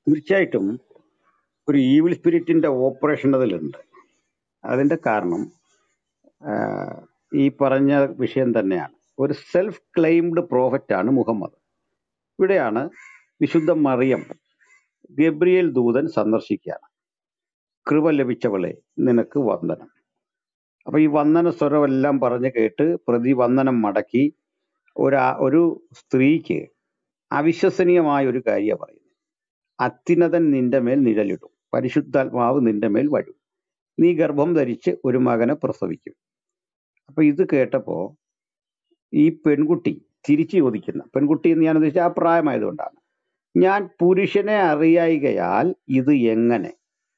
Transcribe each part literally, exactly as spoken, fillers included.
തീർച്ചയായിട്ടും ഒരു evil സ്പിരിറ്റിന്റെ operation അതിലുണ്ട്. അതിന്റെ കാരണം ആഹ്, ഈ പറഞ്ഞ വിഷയം തന്നെയാണ്. ഒരു സെൽഫ് ക്ലെയിംഡ് പ്രോഫറ്റ് ആണ് മുഹമ്മദ്. ഇവിടെയാണ് വിശുദ്ധ മറിയം ഗബ്രിയേൽ ദൂതൻ സന്ദർശിക്കുകയാണ്. കൃപ ലഭിച്ചവളെ നിനക്ക് വന്ദനം. അപ്പൊ ഈ വന്ദന സ്വരമെല്ലാം പറഞ്ഞ് കേട്ട് പ്രതിവന്ദനം മടക്കി ഒരു ഒരു സ്ത്രീക്ക് അവിശ്വസനീയമായ ഒരു കാര്യമാണ് പറയുന്നത്. അത്യുന്നതൻ നിന്റെ മേൽ നിഴലിടും, പരിശുദ്ധാത്മാവ് നിന്റെ മേൽ വരും, നീ ഗർഭം ധരിച്ച് ഒരു മകനെ പ്രസവിക്കും. അപ്പൊ ഇത് കേട്ടപ്പോ ഈ പെൺകുട്ടി തിരിച്ചു ചോദിക്കുന്ന, പെൺകുട്ടി എന്ന് ഞാൻ ഉദ്ദേശിച്ച ആ പ്രായമായതുകൊണ്ടാണ്, ഞാൻ പുരുഷനെ അറിയായികയാൽ ഇത് എങ്ങനെ?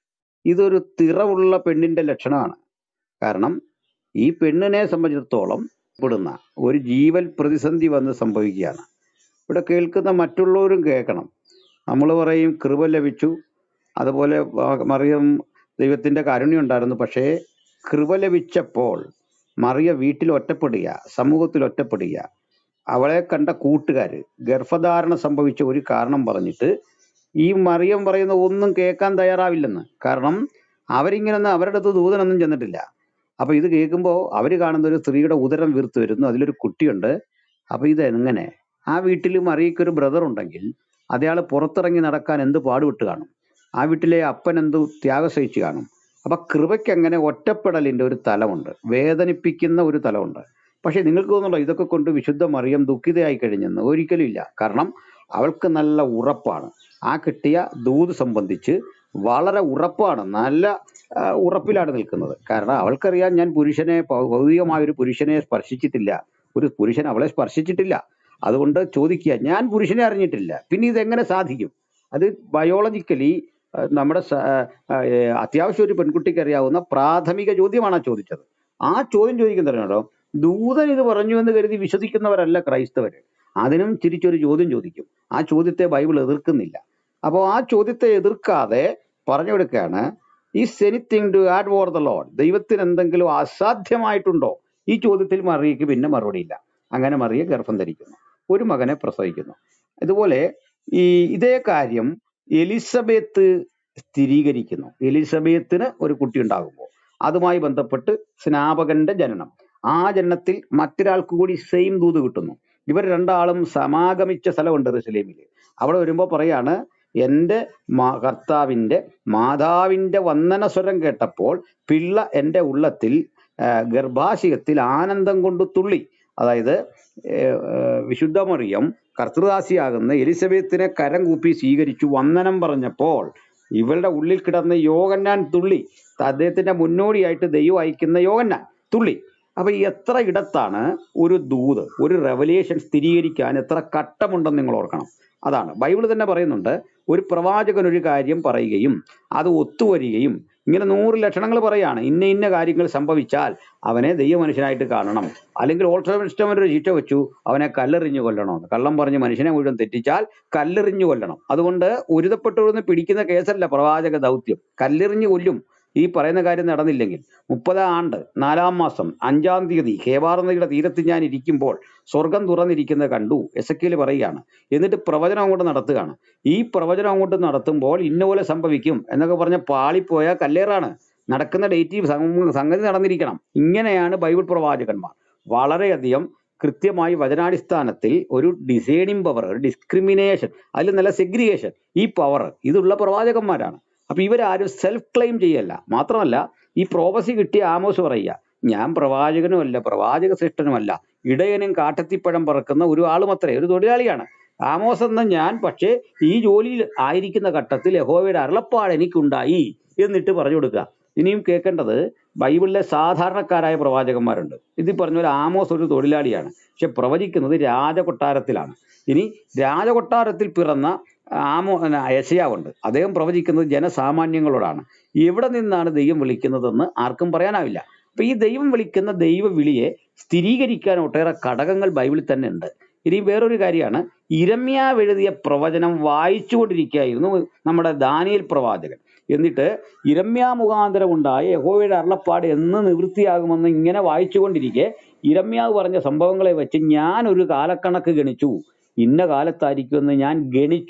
ഇതൊരു തിറവുള്ള പെണ്ണിന്റെ ലക്ഷണമാണ്. കാരണം ഈ പെണ്ണിനെ സംബന്ധിച്ചിടത്തോളം പെടുന്ന ഒരു ജീവൽ പ്രതിസന്ധി വന്ന് സംഭവിക്കുകയാണ്. ഇവിടെ കേൾക്കുന്ന മറ്റുള്ളവരും കേൾക്കണം. നമ്മൾ പറയും കൃപ ലഭിച്ചു, അതുപോലെ മ- മറിയം ദൈവത്തിന്റെ കാരുണ്യം ഉണ്ടായിരുന്നു. പക്ഷേ കൃപ ലഭിച്ചപ്പോൾ മറിയ വീട്ടിൽ ഒറ്റപ്പെടുക, സമൂഹത്തിൽ ഒറ്റപ്പെടുക. അവളെ കണ്ട കൂട്ടുകാര് ഗർഭധാരണ സംഭവിച്ച ഒരു കാരണം പറഞ്ഞിട്ട് ഈ മറിയം പറയുന്ന ഒന്നും കേൾക്കാൻ തയ്യാറാവില്ലെന്ന്. കാരണം അവരിങ്ങനെ അവരുടെ അടുത്ത് ദൂതനൊന്നും ചെന്നിട്ടില്ല. അപ്പൊ ഇത് കേൾക്കുമ്പോൾ അവർ കാണുന്ന ഒരു സ്ത്രീയുടെ ഉദരം വീർത്ത് വരുന്നു, അതിലൊരു കുട്ടിയുണ്ട്. അപ്പൊ ഇത് എങ്ങനെ? ആ വീട്ടിൽ മറിയയ്ക്ക് ഒരു ബ്രദർ ഉണ്ടെങ്കിൽ അതയാൾ പുറത്തിറങ്ങി നടക്കാൻ എന്ത് പാടുപെട്ട് കാണും. ആ വീട്ടിലെ അപ്പൻ എന്ത് ത്യാഗം സഹിച്ച് കാണും. അപ്പൊ കൃപയ്ക്ക് അങ്ങനെ ഒറ്റപ്പെടലിന്റെ ഒരു തലമുണ്ട്, വേദനിപ്പിക്കുന്ന ഒരു തലമുണ്ട്. പക്ഷെ നിങ്ങൾക്ക് തോന്നുന്നുണ്ടോ ഇതൊക്കെ കൊണ്ട് വിശുദ്ധ മറിയം ദുഃഖിതയായി കഴിഞ്ഞെന്ന്? ഒരിക്കലും ഇല്ല. കാരണം അവൾക്ക് നല്ല ഉറപ്പാണ്. ആ കിട്ടിയ ദൂത് സംബന്ധിച്ച് വളരെ ഉറപ്പാണ്, നല്ല ആ, ഉറപ്പിലാണ് നിൽക്കുന്നത്. കാരണം അവൾക്കറിയാം, ഞാൻ പുരുഷനെ ഭൗ- ഭൗതികമായ ഒരു പുരുഷനെ സ്പർശിച്ചിട്ടില്ല, ഒരു പുരുഷൻ അവളെ സ്പർശിച്ചിട്ടില്ല. അതുകൊണ്ട് ചോദിക്കുക, ഞാൻ പുരുഷനെ അറിഞ്ഞിട്ടില്ല, പിന്നെ ഇതെങ്ങനെ സാധിക്കും? അത് ബയോളജിക്കലി നമ്മുടെ സ- ആ, ആ, ഏ, അത്യാവശ്യം ഒരു പെൺകുട്ടിക്ക് അറിയാവുന്ന പ്രാഥമിക ചോദ്യമാണ് ആ ചോദിച്ചത്. ആ ചോദ്യം ചോദിക്കുന്നതിനോ, ദൂതൻ ഇത് പറഞ്ഞു എന്ന് കരുതി വിശ്വസിക്കുന്നവരല്ല ക്രൈസ്തവര്. അതിനും തിരിച്ചൊരു ചോദ്യം ചോദിക്കും. ആ ചോദ്യത്തെ ബൈബിൾ എതിർക്കുന്നില്ല. അപ്പോൾ ആ ചോദ്യത്തെ എതിർക്കാതെ പറഞ്ഞു കൊടുക്കുകയാണ്, is anything to add for the lord? ദൈവത്തിന് എന്തെങ്കിലും അസാധ്യമായിട്ടുണ്ടോ? ഈ ചോദ്യത്തിൽ മറിയയ്ക്ക് പിന്നെ മറുപടിയില്ല. അങ്ങനെ മറിയ ഗർഭം ധരിക്കുന്നു, ഒരു മകനെ പ്രസവിക്കുന്നു. ഇതുപോലെ ഈ ഇതേ കാര്യം എലിസബത്ത് സ്ഥിരീകരിക്കുന്നു. എലിസബത്തിന് ഒരു കുട്ടി ഉണ്ടാകുമ്പോൾ അതുമായി ബന്ധപ്പെട്ട് സ്നാപകന്റെ ജനനം, ആ ജനനത്തിൽ മറ്റൊരാൾക്ക് കൂടി സെയിം ദൂത് കിട്ടുന്നു. ഇവർ രണ്ടാളും സമാഗമിച്ച സ്ഥലമുണ്ട് ജെറുസലേമിൽ. അവിടെ വരുമ്പോൾ പറയാണ്, എൻ്റെ മാ- കർത്താവിൻ്റെ മാതാവിൻ്റെ വന്ദനസ്വരം കേട്ടപ്പോൾ പിള്ള എൻ്റെ ഉള്ളത്തിൽ ആ, ഗർഭാശയത്തിൽ ആനന്ദം കൊണ്ട് തുള്ളി. അതായത് ഏർ, ഏർ, വിശുദ്ധ മറിയം കർത്തൃദാസിയാകുന്ന എലിസബത്തിനെ കരം കൂപ്പി സ്വീകരിച്ചു വന്ദനം പറഞ്ഞപ്പോൾ ഇവളുടെ ഉള്ളിൽ കിടന്ന യോഹന്നാൻ തുള്ളി. അദ്ദേഹത്തിന്റെ മുന്നോടിയായിട്ട് ദൈവം അയക്കുന്ന യോഹന്നാൻ തുള്ളി. അപ്പൊ ഈ എത്ര ഇടത്താണ് ഒരു ദൂത്, ഒരു റെവലേഷൻ സ്ഥിരീകരിക്കാൻ എത്ര ഘട്ടമുണ്ടെന്ന് നിങ്ങൾ ഓർക്കണം. അതാണ് ബൈബിൾ തന്നെ പറയുന്നുണ്ട്, ഒരു പ്രവാചകൻ ഒരു കാര്യം പറയുകയും അത് ഒത്തുവരികയും ഇങ്ങനെ നൂറ് ലക്ഷണങ്ങൾ പറയാണ്. ഇന്ന ഇന്ന കാര്യങ്ങൾ സംഭവിച്ചാൽ അവനെ ദൈവമനുഷ്യനായിട്ട് കാണണം, അല്ലെങ്കിൽ ഓൾഡ് ടെസ്റ്റമെന്റ് ഒരു ശിക്ഷ വെച്ചു, അവനെ കല്ലെറിഞ്ഞു കൊല്ലണമെന്ന്. കള്ളം പറഞ്ഞ് മനുഷ്യനെ മുഴുവൻ തെറ്റിച്ചാൽ കല്ലെറിഞ്ഞു കൊല്ലണം. അതുകൊണ്ട് ഉരുതപ്പെട്ടവരൊന്ന് പിടിക്കുന്ന കേസല്ല പ്രവാചക ദൗത്യം, കല്ലെറിഞ്ഞു കൊല്ലും. ഈ പറയുന്ന കാര്യം നടന്നില്ലെങ്കിൽ. മുപ്പതാം ആണ്ട് നാലാം മാസം അഞ്ചാം തീയതി ഹേബാർ നദിയുടെ തീരത്ത് ഞാൻ ഇരിക്കുമ്പോൾ സ്വർഗം തുറന്നിരിക്കുന്നത് കണ്ടു, എസെക്കിയേൽ പറയുകയാണ്. എന്നിട്ട് പ്രവചനം അങ്ങോട്ട് നടത്തുകയാണ്. ഈ പ്രവചനം അങ്ങോട്ട് നടത്തുമ്പോൾ ഇന്ന പോലെ സംഭവിക്കും എന്നൊക്കെ പറഞ്ഞ പാളിപ്പോയ കല്ലേറാണ്. നടക്കുന്ന ഡേറ്റ് സംഗതി നടന്നിരിക്കണം. ഇങ്ങനെയാണ് ബൈബിൾ പ്രവാചകന്മാർ വളരെയധികം കൃത്യമായി വചനാടിസ്ഥാനത്തിൽ ഒരു ഡിസൈനിങ് പവർ, ഒരു ഡിസ്ക്രിമിനേഷൻ, അതിൽ നല്ല സെഗ്രിഗേഷൻ, ഈ പവർ ഇതുള്ള പ്രവാചകന്മാരാണ്. അപ്പൊ ഇവരാരും സെൽഫ് ക്ലെയിം ചെയ്യല്ല. മാത്രമല്ല, ഈ പ്രോഫസി കിട്ടിയ ആമോസ് പറയുക, ഞാൻ പ്രവാചകനുമല്ല, പ്രവാചക ശ്രേഷ്ഠനുമല്ല, ഇടയനും കാട്ടത്തിപ്പഴം പറക്കുന്ന ഒരു ആളും അത്രേ, ഒരു തൊഴിലാളിയാണ് ആമോസ് എന്ന ഞാൻ. പക്ഷേ ഈ ജോലിയിൽ ആയിരിക്കുന്ന ഘട്ടത്തിൽ യഹോവയുടെ അരുളപ്പാട് എനിക്കുണ്ടായി എന്നിട്ട് പറഞ്ഞു കൊടുക്കുക. ഇനിയും കേൾക്കേണ്ടത്, ബൈബിളിലെ സാധാരണക്കാരായ പ്രവാചകന്മാരുണ്ട്. ഇത് പറഞ്ഞ പോലെ ആമോസ് ഒരു തൊഴിലാളിയാണ്, പക്ഷെ പ്രവചിക്കുന്നത് രാജകൊട്ടാരത്തിലാണ്. ഇനി രാജകൊട്ടാരത്തിൽ പിറന്ന ആമോ യെശയ്യാവുണ്ട്, അദ്ദേഹം പ്രവചിക്കുന്നത് ജനസാമാന്യങ്ങളോടാണ്. എവിടെ നിന്നാണ് ദൈവം വിളിക്കുന്നതെന്ന് ആർക്കും പറയാനാവില്ല. അപ്പൊ ഈ ദൈവം വിളിക്കുന്ന ദൈവ വിളിയെ സ്ഥിരീകരിക്കാൻ ഒട്ടേറെ ഘടകങ്ങൾ ബൈബിളിൽ തന്നെ ഉണ്ട്. ഇനി വേറൊരു കാര്യമാണ്, ഇരമ്യാവ് എഴുതിയ പ്രവചനം വായിച്ചുകൊണ്ടിരിക്കുകയായിരുന്നു നമ്മുടെ ദാനിയേൽ പ്രവാചകൻ. എന്നിട്ട് ഇരമ്യാ മുഖാന്തരം ഉണ്ടായ യഹോവയുടെ അരുളപ്പാട് എന്ന് നിവൃത്തിയാകുമെന്ന് ഇങ്ങനെ വായിച്ചുകൊണ്ടിരിക്കെ ഇരമ്യാവ് പറഞ്ഞ സംഭവങ്ങളെ വെച്ച് ഞാൻ ഒരു കാലക്കണക്ക് ഗണിച്ചു, ഇന്ന കാലത്തായിരിക്കുമെന്ന് ഞാൻ ഗണിച്ചു.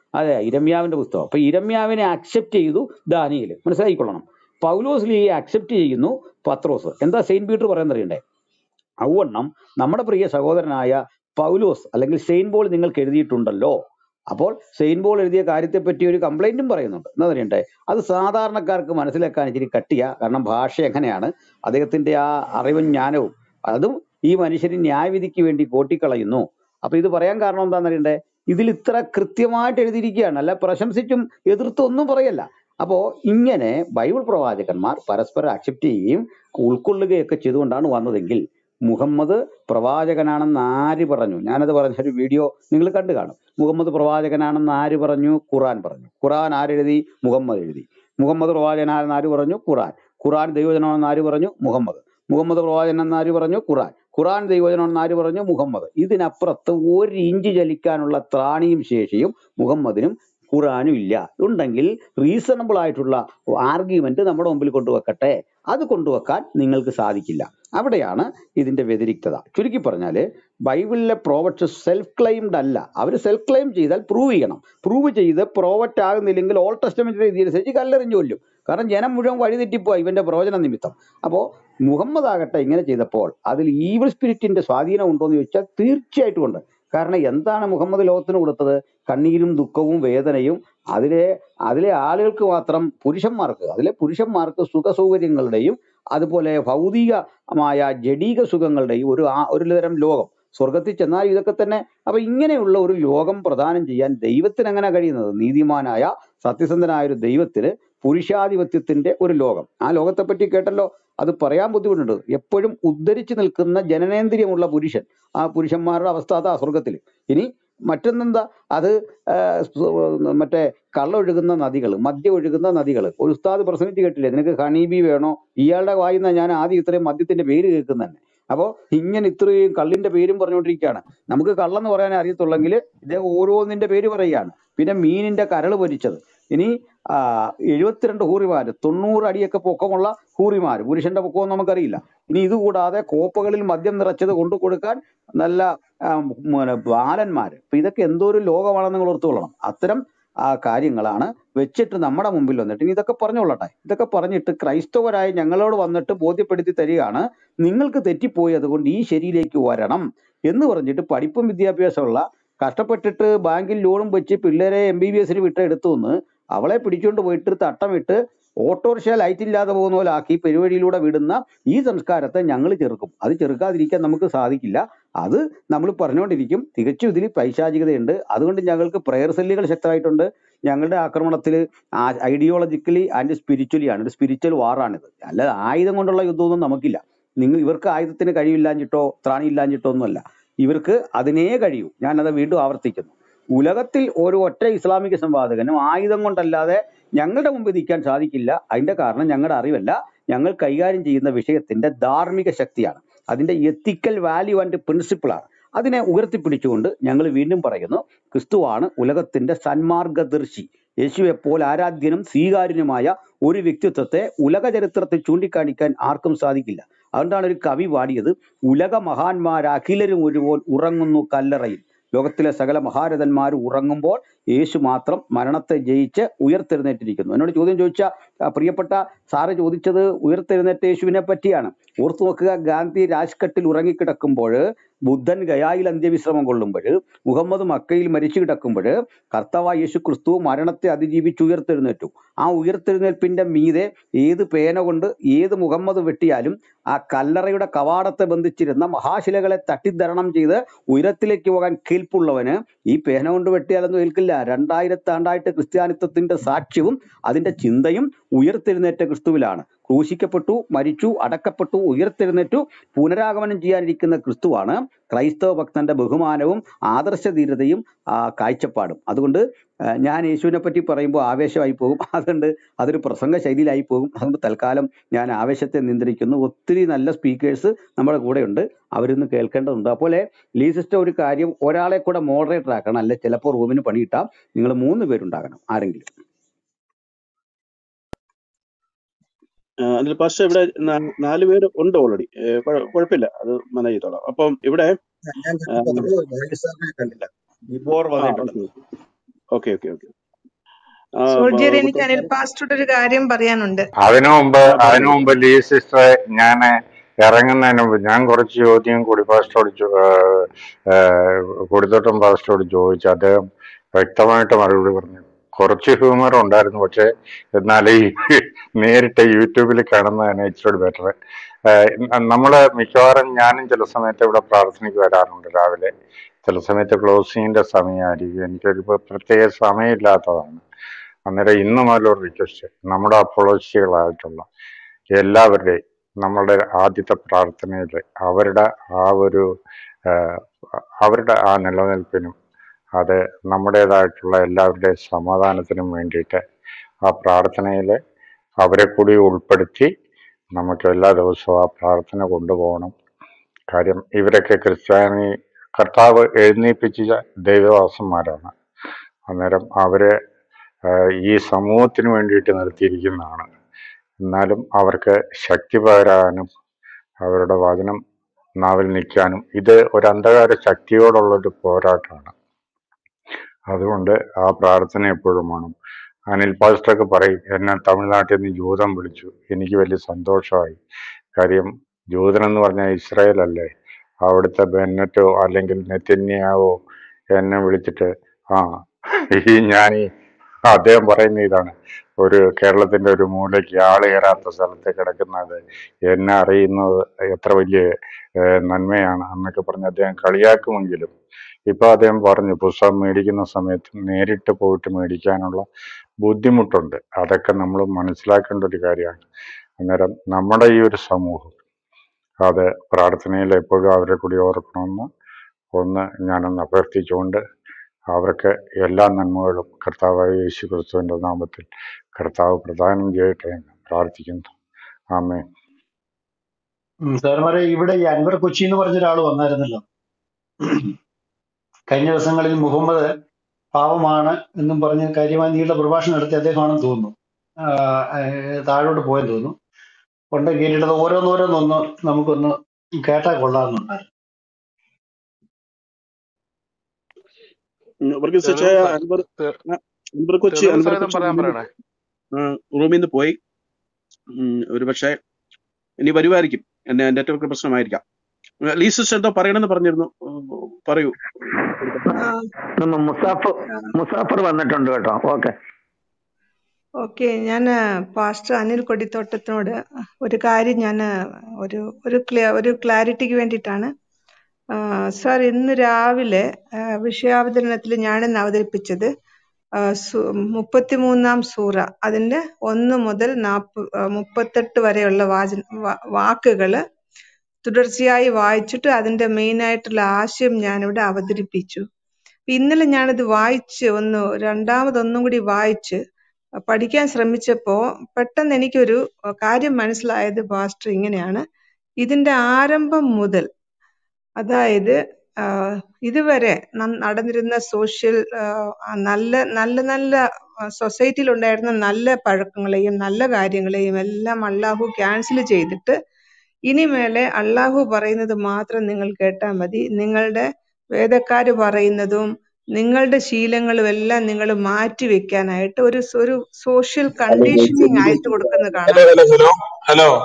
അതെ, ഇരമ്യാവിന്റെ പുസ്തകം. അപ്പൊ ഇരമ്യാവിനെ അക്സെപ്റ്റ് ചെയ്തു ദാനിയേൽ. മനസ്സിലായിക്കൊള്ളണം. പൗലോസ് ലീഗയെ അക്സെപ്റ്റ് ചെയ്യുന്നു പത്രോസ്. എന്താ സെയിന്റ് പീറ്റർ പറയുന്നത് അറിയണ്ടേ? ഔവണ്ണം നമ്മുടെ പ്രിയ സഹോദരനായ പൗലോസ് അല്ലെങ്കിൽ സെയിന്റ് പോൾ നിങ്ങൾക്ക് എഴുതിയിട്ടുണ്ടല്ലോ. അപ്പോൾ സെയിന്റ് പോൾ എഴുതിയ കാര്യത്തെപ്പറ്റി ഒരു കംപ്ലൈന്റും പറയുന്നുണ്ട്. എന്താ പറയണ്ടേ? അത് സാധാരണക്കാർക്ക് മനസ്സിലാക്കാൻ ഇച്ചിരി കട്ടിയാ. കാരണം ഭാഷ എങ്ങനെയാണ്, അദ്ദേഹത്തിന്റെ ആ അറിവും ജ്ഞാനവും അതും ഈ മനുഷ്യന് ന്യായവിധിക്ക് വേണ്ടി കോട്ടിക്കളയുന്നു. അപ്പൊ ഇത് പറയാൻ കാരണം എന്താണെന്ന് അറിയണ്ടേ? ഇതിൽ ഇത്ര കൃത്യമായിട്ട് എഴുതിയിരിക്കുകയാണ്, അല്ല പ്രശംസിച്ചും എതിർത്തും ഒന്നും പറയല്ല. അപ്പോ ഇങ്ങനെ ബൈബിൾ പ്രവാചകന്മാർ പരസ്പരം അക്സെപ്റ്റ് ചെയ്യുകയും ഉൾക്കൊള്ളുകയൊക്കെ ചെയ്തുകൊണ്ടാണ് വന്നതെങ്കിൽ മുഹമ്മദ് പ്രവാചകനാണെന്ന് ആര് പറഞ്ഞു? ഞാനത് പറഞ്ഞൊരു വീഡിയോ നിങ്ങൾ കണ്ടു കാണും. മുഹമ്മദ് പ്രവാചകനാണെന്ന് ആര് പറഞ്ഞു? ഖുറാൻ പറഞ്ഞു. ഖുറാൻ ആരെഴുതി? മുഹമ്മദ് എഴുതി. മുഹമ്മദ് പ്രവാചകനാണെന്ന് ആര് പറഞ്ഞു? ഖുറാൻ. ഖുറാൻ ദൈവജനമാണെന്ന് ആര് പറഞ്ഞു? മുഹമ്മദ്. മുഹമ്മദ് പ്രവാചകനെന്ന് ആര് പറഞ്ഞു? ഖുറാൻ. ഖുറാൻ ദൈവജനമാണെന്ന് ആര് പറഞ്ഞു? മുഹമ്മദ്. ഇതിനപ്പുറത്ത് ഒരു ഇഞ്ച് ചലിക്കാനുള്ള ത്രാണിയും ശേഷിയും മുഹമ്മദിനും ഖുറാനും ഇല്ല. ഉണ്ടെങ്കിൽ റീസണബിൾ ആയിട്ടുള്ള ആർഗ്യുമെന്റ് നമ്മുടെ മുമ്പിൽ കൊണ്ടുവെക്കട്ടെ. അത് കൊണ്ടുവെക്കാൻ നിങ്ങൾക്ക് സാധിക്കില്ല. അവിടെയാണ് ഇതിന്റെ വ്യതിരിക്തത. ചുരുക്കി പറഞ്ഞാല് ബൈബിളിലെ പ്രോവറ്റ്സ് സെൽഫ് ക്ലെയിംഡ് അല്ല. അവർ സെൽഫ് ക്ലെയിം ചെയ്താൽ പ്രൂവ് ചെയ്യണം. പ്രൂവ് ചെയ്ത് പ്രോവറ്റ് ആകുന്നില്ലെങ്കിൽ ഓൾഡ് ടെസ്റ്റമെന്റ് രീതി അനുസരിച്ച് കല്ലെറിഞ്ഞു കൊല്ലും. കാരണം ജനം മുഴുവൻ വഴിതെറ്റിപ്പോ ഇവന്റെ പ്രവചന നിമിത്തം. അപ്പോ മുഹമ്മദ് ആകട്ടെ ഇങ്ങനെ ചെയ്തപ്പോൾ അതിൽ ഈവിൾ സ്പിരിറ്റിന്റെ സ്വാധീനം ഉണ്ടോ എന്ന് ചോദിച്ചാൽ തീർച്ചയായിട്ടും ഉണ്ട്. കാരണം എന്താണ് മുഹമ്മദ് ലോകത്തിന് കൊടുത്തത്? കണ്ണീരും ദുഃഖവും വേദനയും. അതിലെ അതിലെ ആളുകൾക്ക് മാത്രം, പുരുഷന്മാർക്ക് അതിലെ പുരുഷന്മാർക്ക് സുഖ സൗകര്യങ്ങളുടെയും അതുപോലെ ഭൗതികമായ ജഡീക സുഖങ്ങളുടെയും ഒരു ആ ഒരു തരം ലോകം. സ്വർഗത്തിൽ ചെന്നാൽ ഇതൊക്കെ തന്നെ. അപ്പൊ ഇങ്ങനെയുള്ള ഒരു ലോകം പ്രദാനം ചെയ്യാൻ ദൈവത്തിന് എങ്ങനെ കഴിയുന്നത്? നീതിമാനായ സത്യസന്ധനായ ഒരു ദൈവത്തിന് പുരുഷാധിപത്യത്തിന്റെ ഒരു ലോകം. ആ ലോകത്തെ പറ്റി കേട്ടല്ലോ. അത് പറയാൻ ബുദ്ധിമുട്ടുണ്ട്. എപ്പോഴും ഉദ്ധരിച്ചു നിൽക്കുന്ന ജനനേന്ദ്രിയമുള്ള പുരുഷൻ, ആ പുരുഷന്മാരുടെ അവസ്ഥ അതാ സ്വർഗത്തിൽ. ഇനി മറ്റൊന്നെന്താ? അത് മറ്റേ കള്ളൊഴുകുന്ന നദികൾ, മദ്യം ഒഴുകുന്ന നദികൾ. ഒരു ഉസ്താദ് പ്രസംഗിച്ച് കേട്ടില്ലേ, നിനക്ക് ഹണീബി വേണോ? ഇയാളുടെ വായിന്ന ഞാൻ ആദ്യം ഇത്രയും മദ്യത്തിന്റെ പേര് കേൾക്കുന്ന തന്നെ. അപ്പോ ഇങ്ങനെ ഇത്രയും കള്ളിന്റെ പേരും പറഞ്ഞുകൊണ്ടിരിക്കുകയാണ്. നമുക്ക് കള്ളെന്ന് പറയാൻ അറിയത്തുള്ളെങ്കിൽ ഇദ്ദേഹം ഓരോന്നിന്റെ പേര് പറയുകയാണ്. പിന്നെ മീനിന്റെ കരൾ പൊരിച്ചത്. ഇനി ആ എഴുപത്തിരണ്ട് ഹൂറിമാര്, തൊണ്ണൂറ് അടിയൊക്കെ പൊക്കമുള്ള ഹൂറിമാര്, പുരുഷന്റെ പൊക്കമൊന്നും നമുക്കറിയില്ല. ഇനി ഇതുകൂടാതെ കോപ്പകളിൽ മദ്യം നിറച്ചത് കൊണ്ടു കൊടുക്കാൻ നല്ല ബാലന്മാര്. അപ്പൊ ഇതൊക്കെ എന്തോ ഒരു ലോകമാണെന്ന് നിങ്ങൾ ഓർത്തുകൊള്ളണം. അത്തരം ആ കാര്യങ്ങളാണ് വെച്ചിട്ട് നമ്മുടെ മുമ്പിൽ വന്നിട്ട് ഇനി ഇതൊക്കെ പറഞ്ഞുകൊള്ളട്ടെ. ഇതൊക്കെ പറഞ്ഞിട്ട് ക്രൈസ്തവരായി ഞങ്ങളോട് വന്നിട്ട് ബോധ്യപ്പെടുത്തി തരികയാണ്, നിങ്ങൾക്ക് തെറ്റിപ്പോയി, അതുകൊണ്ട് ഈ ശരിയിലേക്ക് വരണം എന്ന് പറഞ്ഞിട്ട് പഠിപ്പും വിദ്യാഭ്യാസമുള്ള, കഷ്ടപ്പെട്ടിട്ട് ബാങ്കിൽ ലോണും വെച്ച് പിള്ളേരെ എം ബി ബി എസിന് വിട്ട് എടുത്തുനിന്ന് അവളെ പിടിച്ചുകൊണ്ട് പോയിട്ട് തട്ടമിട്ട് ഓട്ടോറിക്ഷ ലൈറ്റ് ഇല്ലാതെ പോകുന്ന പോലെ ആക്കി പെരുവഴിയിലൂടെ വിടുന്ന ഈ സംസ്കാരത്തെ ഞങ്ങൾ ചെറുക്കും. അത് ചെറുക്കാതിരിക്കാൻ നമുക്ക് സാധിക്കില്ല. അത് നമ്മൾ പറഞ്ഞുകൊണ്ടിരിക്കും. തികച്ചും ഇതിൽ പൈശാചികതയുണ്ട്. അതുകൊണ്ട് ഞങ്ങൾക്ക് പ്രെയർ സെല്ലുകൾ ശക്തമായിട്ടുണ്ട്. ഞങ്ങളുടെ ആക്രമണത്തിൽ ഐഡിയോളജിക്കലി ആൻഡ് സ്പിരിച്വലി ആണ്. ഒരു സ്പിരിച്വൽ വാറാണിത്. അല്ലാതെ ആയുധം കൊണ്ടുള്ള യുദ്ധമൊന്നും നമുക്കില്ല. നിങ്ങൾ ഇവർക്ക് ആയുധത്തിന് കഴിവില്ലാഞ്ഞിട്ടോ ത്രാണിയില്ലാഞ്ഞിട്ടോ ഒന്നുമല്ല. ഇവർക്ക് അതിനേ കഴിയൂ. ഞാനത് വീണ്ടും ആവർത്തിക്കുന്നു. ഉലകത്തിൽ ഒരു ഒറ്റ ഇസ്ലാമിക സംവാദകനും ആയുധം കൊണ്ടല്ലാതെ ഞങ്ങളുടെ മുമ്പിൽ നിൽക്കാൻ സാധിക്കില്ല. അതിന്റെ കാരണം ഞങ്ങളുടെ അറിവല്ല, ഞങ്ങൾ കൈകാര്യം ചെയ്യുന്ന വിഷയത്തിന്റെ ധാർമ്മിക ശക്തിയാണ്, അതിന്റെ എത്തിക്കൽ വാല്യൂ ആൻഡ് പ്രിൻസിപ്പിളാണ്. അതിനെ ഉയർത്തിപ്പിടിച്ചുകൊണ്ട് ഞങ്ങൾ വീണ്ടും പറയുന്നു, ക്രിസ്തുവാണ് ഉലകത്തിന്റെ സന്മാർഗദർശി. യേശുവെപ്പോൾ ആരാധ്യനും സ്വീകാര്യനുമായ ഒരു വ്യക്തിത്വത്തെ ഉലക ചരിത്രത്തിൽ ചൂണ്ടിക്കാണിക്കാൻ ആർക്കും സാധിക്കില്ല. അതുകൊണ്ടാണ് ഒരു കവി പാടിയത്, ഉലക മഹാന്മാരഖിലരും ഒരുപോൽ ഉറങ്ങുന്നു കല്ലറയിൽ. ലോകത്തിലെ സകല മഹാരഥന്മാർ ഉറങ്ങുമ്പോൾ യേശു മാത്രം മരണത്തെ ജയിച്ച് ഉയർത്തെഴുന്നേറ്റിരിക്കുന്നു. എന്നോട് ചോദ്യം ചോദിച്ച പ്രിയപ്പെട്ട സാറ് ചോദിച്ചത് ഉയർത്തെഴുന്നേറ്റ യേശുവിനെ പറ്റിയാണ്. ഓർത്തു നോക്കുക, ഗാന്ധി രാജ്ഘട്ടിൽ ഉറങ്ങിക്കിടക്കുമ്പോൾ, ബുദ്ധൻ ഗയായിൽ അന്ത്യവിശ്രമം കൊള്ളുമ്പോൾ, മുഹമ്മദ് മക്കയിൽ മരിച്ചു കിടക്കുമ്പോൾ, കർത്താവായ യേശു ക്രിസ്തു മരണത്തെ അതിജീവിച്ച് ഉയർത്തെഴുന്നേറ്റു. ആ ഉയർത്തെഴുന്നേൽപ്പിന്റെ മീതെ ഏത് പേന കൊണ്ട് ഏത് മുഹമ്മദ് വെട്ടിയാലും ആ കല്ലറയുടെ കവാടത്തെ ബന്ധിച്ചിരുന്ന മഹാശിലകളെ തട്ടിത്തരണം ചെയ്ത് ഉയരത്തിലേക്ക് പോകാൻ കേൾപ്പുള്ളവന് ഈ പേന കൊണ്ട് വെട്ടിയാലൊന്നും ഏൽക്കില്ല. രണ്ടായിരത്താണ്ടായിട്ട് ക്രിസ്ത്യാനിത്വത്തിന്റെ സാക്ഷ്യവും അതിന്റെ ചിന്തയും ഉയർത്തെഴുന്നേറ്റ ക്രിസ്തുവിലാണ്. ക്രൂശിക്കപ്പെട്ടു, മരിച്ചു, അടക്കപ്പെട്ടു, ഉയർത്തെഴുന്നേറ്റു, പുനരാഗമനം ചെയ്യാനിരിക്കുന്ന ക്രിസ്തുവാണ് ക്രൈസ്തവ ഭക്തന്റെ ബഹുമാനവും ആദർശധീരതയും ആ കാഴ്ചപ്പാടും. അതുകൊണ്ട് ഞാൻ യേശുവിനെ പറ്റി പറയുമ്പോൾ ആവേശമായി പോകും. അതുകൊണ്ട് അതൊരു പ്രസംഗ ശൈലിയിലായി പോകും. അതുകൊണ്ട് തൽക്കാലം ഞാൻ ആവേശത്തെ നിയന്ത്രിക്കുന്നു. ഒത്തിരി നല്ല സ്പീക്കേഴ്സ് നമ്മുടെ കൂടെയുണ്ട്, അവരൊന്ന് കേൾക്കേണ്ടതുണ്ട്. അതുപോലെ ലീസിസ്റ്റ ഒരു കാര്യം, ഒരാളെ കൂടെ മോഡറേറ്റർ ആക്കണം, അല്ലെ ചിലപ്പോൾ റൂമിന് പണിയിട്ടാം. നിങ്ങൾ മൂന്ന് പേരുണ്ടാകണം ആരെങ്കിലും. അതിൽ പക്ഷേ ഇവിടെ നാല് പേര് ഉണ്ട് ഓൾറെഡി, കുഴപ്പമില്ല, അത് മാനേജ് ചെയ്തോളാം. അപ്പം ഇവിടെ ഞാൻ കണ്ടില്ല, ബിഫോർ വന്നിട്ടുണ്ട്. ഓക്കെ ഓക്കെ ഓക്കെ ആ സോൾജിയർ, എനിക്ക് വിട്ടോ അനിൽ സാറേ. പാസ്റ്ററുടെ ഒരു കാര്യം പറയാനുണ്ട്. അതിനു മുമ്പ് ആ അതിനു പറഞ്ഞു മുമ്പ് ലീ സിസ്റ്ററെ ഞാൻ ഇറങ്ങുന്നതിന് മുമ്പ് ഞാൻ കുറച്ച് ചോദ്യം കൂടി പാസ്റ്ററോട് ചോ- ഏഹ് ഏഹ് കൊടിത്തോട്ടം പാസ്റ്ററോട് ചോദിച്ചു. അദ്ദേഹം വ്യക്തമായിട്ട് മറുപടി പറഞ്ഞു. കുറച്ച് ഹ്യൂമർ ഉണ്ടായിരുന്നു, പക്ഷെ എന്നാൽ ഈ നേരിട്ട് യൂട്യൂബിൽ കാണുന്നതാണ് ഇച്ചിരി ബെറ്റർ. നമ്മള് മിക്കവാറും ഞാനും ചില സമയത്ത് ഇവിടെ പ്രാർത്ഥനയ്ക്ക് വരാറുണ്ട് രാവിലെ. ചില സമയത്ത് ക്ലോസിങ്ങിന്റെ സമയമായിരിക്കും, എനിക്കൊരു പ്രത്യേക സമയമില്ലാത്തതാണ്. അന്നേരം ഇന്ന് മുതലൊരു റിക്വസ്റ്റ്, നമ്മുടെ അപ്പോളജികളായിട്ടുള്ള എല്ലാവരുടെയും നമ്മളുടെ ആദ്യത്തെ പ്രാർത്ഥനയിൽ അവരുടെ ആ ഒരു ആഹ് അവരുടെ ആ നിലനിൽപ്പിനും അത് നമ്മുടേതായിട്ടുള്ള എല്ലാവരുടെയും സമാധാനത്തിനും വേണ്ടിയിട്ട് ആ പ്രാർത്ഥനയിൽ അവരെ കൂടി ഉൾപ്പെടുത്തി നമുക്ക് എല്ലാ ദിവസവും ആ പ്രാർത്ഥന കൊണ്ടുപോകണം. കാര്യം ഇവരൊക്കെ ക്രിസ്ത്യാനി കർത്താവ് എഴുന്നേൽപ്പിച്ച ദൈവദാസന്മാരാണ്. അന്നേരം അവരെ ആഹ് ഈ സമൂഹത്തിന് വേണ്ടിയിട്ട് നിർത്തിയിരിക്കുന്നതാണ്. എന്നാലും അവർക്ക് ശക്തി പകരാനും അവരുടെ വചനം നാവിൽ നിൽക്കാനും ഇത് ഒരു അന്ധകാര ശക്തിയോടുള്ളൊരു പോരാട്ടമാണ്. അതുകൊണ്ട് ആ പ്രാർത്ഥന എപ്പോഴും വേണം. അനിൽ പാസ്റ്ററൊക്കെ പറയും, എന്നെ തമിഴ്നാട്ടിൽ നിന്ന് ജൂതൻ വിളിച്ചു, എനിക്ക് വലിയ സന്തോഷമായി. കാര്യം ജൂതൻ എന്ന് പറഞ്ഞാൽ ഇസ്രായേൽ അല്ലേ. അവിടുത്തെ ബെന്നറ്റോ അല്ലെങ്കിൽ നെതന്യാവോ എന്നെ വിളിച്ചിട്ട് ആ ഈ ഞാൻ ഈ അദ്ദേഹം പറയുന്ന ഇതാണ്, ഒരു കേരളത്തിന്റെ ഒരു മൂലയ്ക്ക് ആള് കയറാത്ത സ്ഥലത്ത് കിടക്കുന്നത് എന്നെ അറിയുന്നത് എത്ര വലിയ ഏഹ്, നന്മയാണ് എന്നൊക്കെ പറഞ്ഞ് അദ്ദേഹം കളിയാക്കുമെങ്കിലും ഇപ്പൊ അദ്ദേഹം പറഞ്ഞു പുസ്തകം മേടിക്കുന്ന സമയത്ത് നേരിട്ട് പോയിട്ട് മേടിക്കാനുള്ള ബുദ്ധിമുട്ടുണ്ട്. അതൊക്കെ നമ്മൾ മനസ്സിലാക്കേണ്ട ഒരു കാര്യമാണ്. അന്നേരം നമ്മുടെ ഈ ഒരു സമൂഹം അത് പ്രാർത്ഥനയിൽ എപ്പോഴും അവരെ കൂടി ഓർക്കണമെന്ന് ഒന്ന് ഞാനൊന്ന് അഭ്യർത്ഥിച്ചുകൊണ്ട് അവർക്ക് എല്ലാ നന്മകളും കർത്താവായ യേശു ക്രിസ്തുവിന്റെ നാമത്തിൽ കർത്താവ് പ്രദാനം ചെയ്യട്ടെ എന്ന് പ്രാർത്ഥിക്കുന്നു. ആമേൻ. ഉം, സാറുമാരെ, ഇവിടെ ഈ അൻവർ കൊച്ചി എന്ന് പറഞ്ഞ ഒരാൾ വന്നായിരുന്നല്ലോ കഴിഞ്ഞ ദിവസങ്ങളിൽ. മുഹമ്മദ് പാവമാണ് എന്നും പറഞ്ഞ് കാര്യമായി നീണ്ട പ്രഭാഷണം നടത്തി അദ്ദേഹമാണെന്ന് തോന്നുന്നു. ആഹ് ഏഹ് താഴോട്ട് പോയെന്ന് തോന്നുന്നു. കൊണ്ട് കേട്ടിട്ടത് ഓരോന്നോരോന്നൊന്ന് നമുക്കൊന്ന് കേട്ടാൽ കൊള്ളാമെന്നുണ്ടായിരുന്നു. വർഗീസ് തെളിവ് ചായ സ- അൻവർ തെ- ആ, അൻവർ കൊച്ചി തെളിവ് അൻവർ സഹിതം കൊച്ചി പറയാൻ റൂമിൽ പറയണേ. റൂമിൽ നിന്ന് പോയി. ഉം, ഒരു പക്ഷേ ഇനി വരുമായിരിക്കും. എന്നെ നെറ്റ്വർക്ക് പ്രശ്നമായിരിക്കാം. ലീസിസ്റ്റ് എന്തോ പറയണമെന്ന് പറഞ്ഞിരുന്നു. ഉം, പറയൂ. ആ, ഒന്ന് മുസാഫർ മുസാഫർ വന്നിട്ടുണ്ട് കേട്ടോ. ഓക്കെ. ഓക്കെ. ഞാൻ പാസ്റ്റർ അനിൽ കൊടിത്തോട്ടത്തിനോട് ഒരു കാര്യം ഞാൻ ഒരു ഒരു ക്ലിയർ ഒരു ക്ലാരിറ്റിക്ക് വേണ്ടിയിട്ടാണ്. സാർ, ഇന്ന് രാവിലെ ആ, വിഷയാവതരണത്തിൽ ഞാനിന്ന് അവതരിപ്പിച്ചത് ആ, സു- മുപ്പത്തിമൂന്നാം സൂറ അതിന്റെ ഒന്ന് മുതൽ നാപ്പ് ആ, മുപ്പത്തെട്ട് വരെയുള്ള വാച വാ- വാക്കുകള് തുടർച്ചയായി വായിച്ചിട്ട് അതിന്റെ മെയിൻ ആയിട്ടുള്ള ആശയം ഞാനിവിടെ അവതരിപ്പിച്ചു. ഇന്നലെ ഞാനിത് വായിച്ച് ഒന്ന് രണ്ടാമതൊന്നും കൂടി വായിച്ച് പഠിക്കാൻ ശ്രമിച്ചപ്പോ പെട്ടെന്ന് എനിക്കൊരു കാര്യം മനസ്സിലായത് പാസ്റ്റർ ഇങ്ങനെയാണ്. ഇതിന്റെ ആരംഭം മുതൽ, അതായത് ആഹ് ഇതുവരെ ന- നടന്നിരുന്ന സോഷ്യൽ ആഹ് നല്ല നല്ല നല്ല സൊസൈറ്റിയിൽ ഉണ്ടായിരുന്ന നല്ല പഴക്കങ്ങളെയും നല്ല കാര്യങ്ങളെയും എല്ലാം അള്ളാഹു ക്യാൻസൽ ചെയ്തിട്ട് ഇനിമേലെ അള്ളാഹു പറയുന്നത് മാത്രം നിങ്ങൾ കേട്ടാൽ മതി, നിങ്ങളുടെ വേദക്കാര് പറയുന്നതും നിങ്ങളുടെ ശീലങ്ങളും എല്ലാം നിങ്ങൾ മാറ്റി വെക്കാനായിട്ട് ഒരു സ- ഒരു സോഷ്യൽ കണ്ടീഷനിങ് ആയിട്ട് കൊടുക്കുന്നത് കാണാൻ ഹലോ ഹലോ പറ്റും. ഹലോ ഹലോ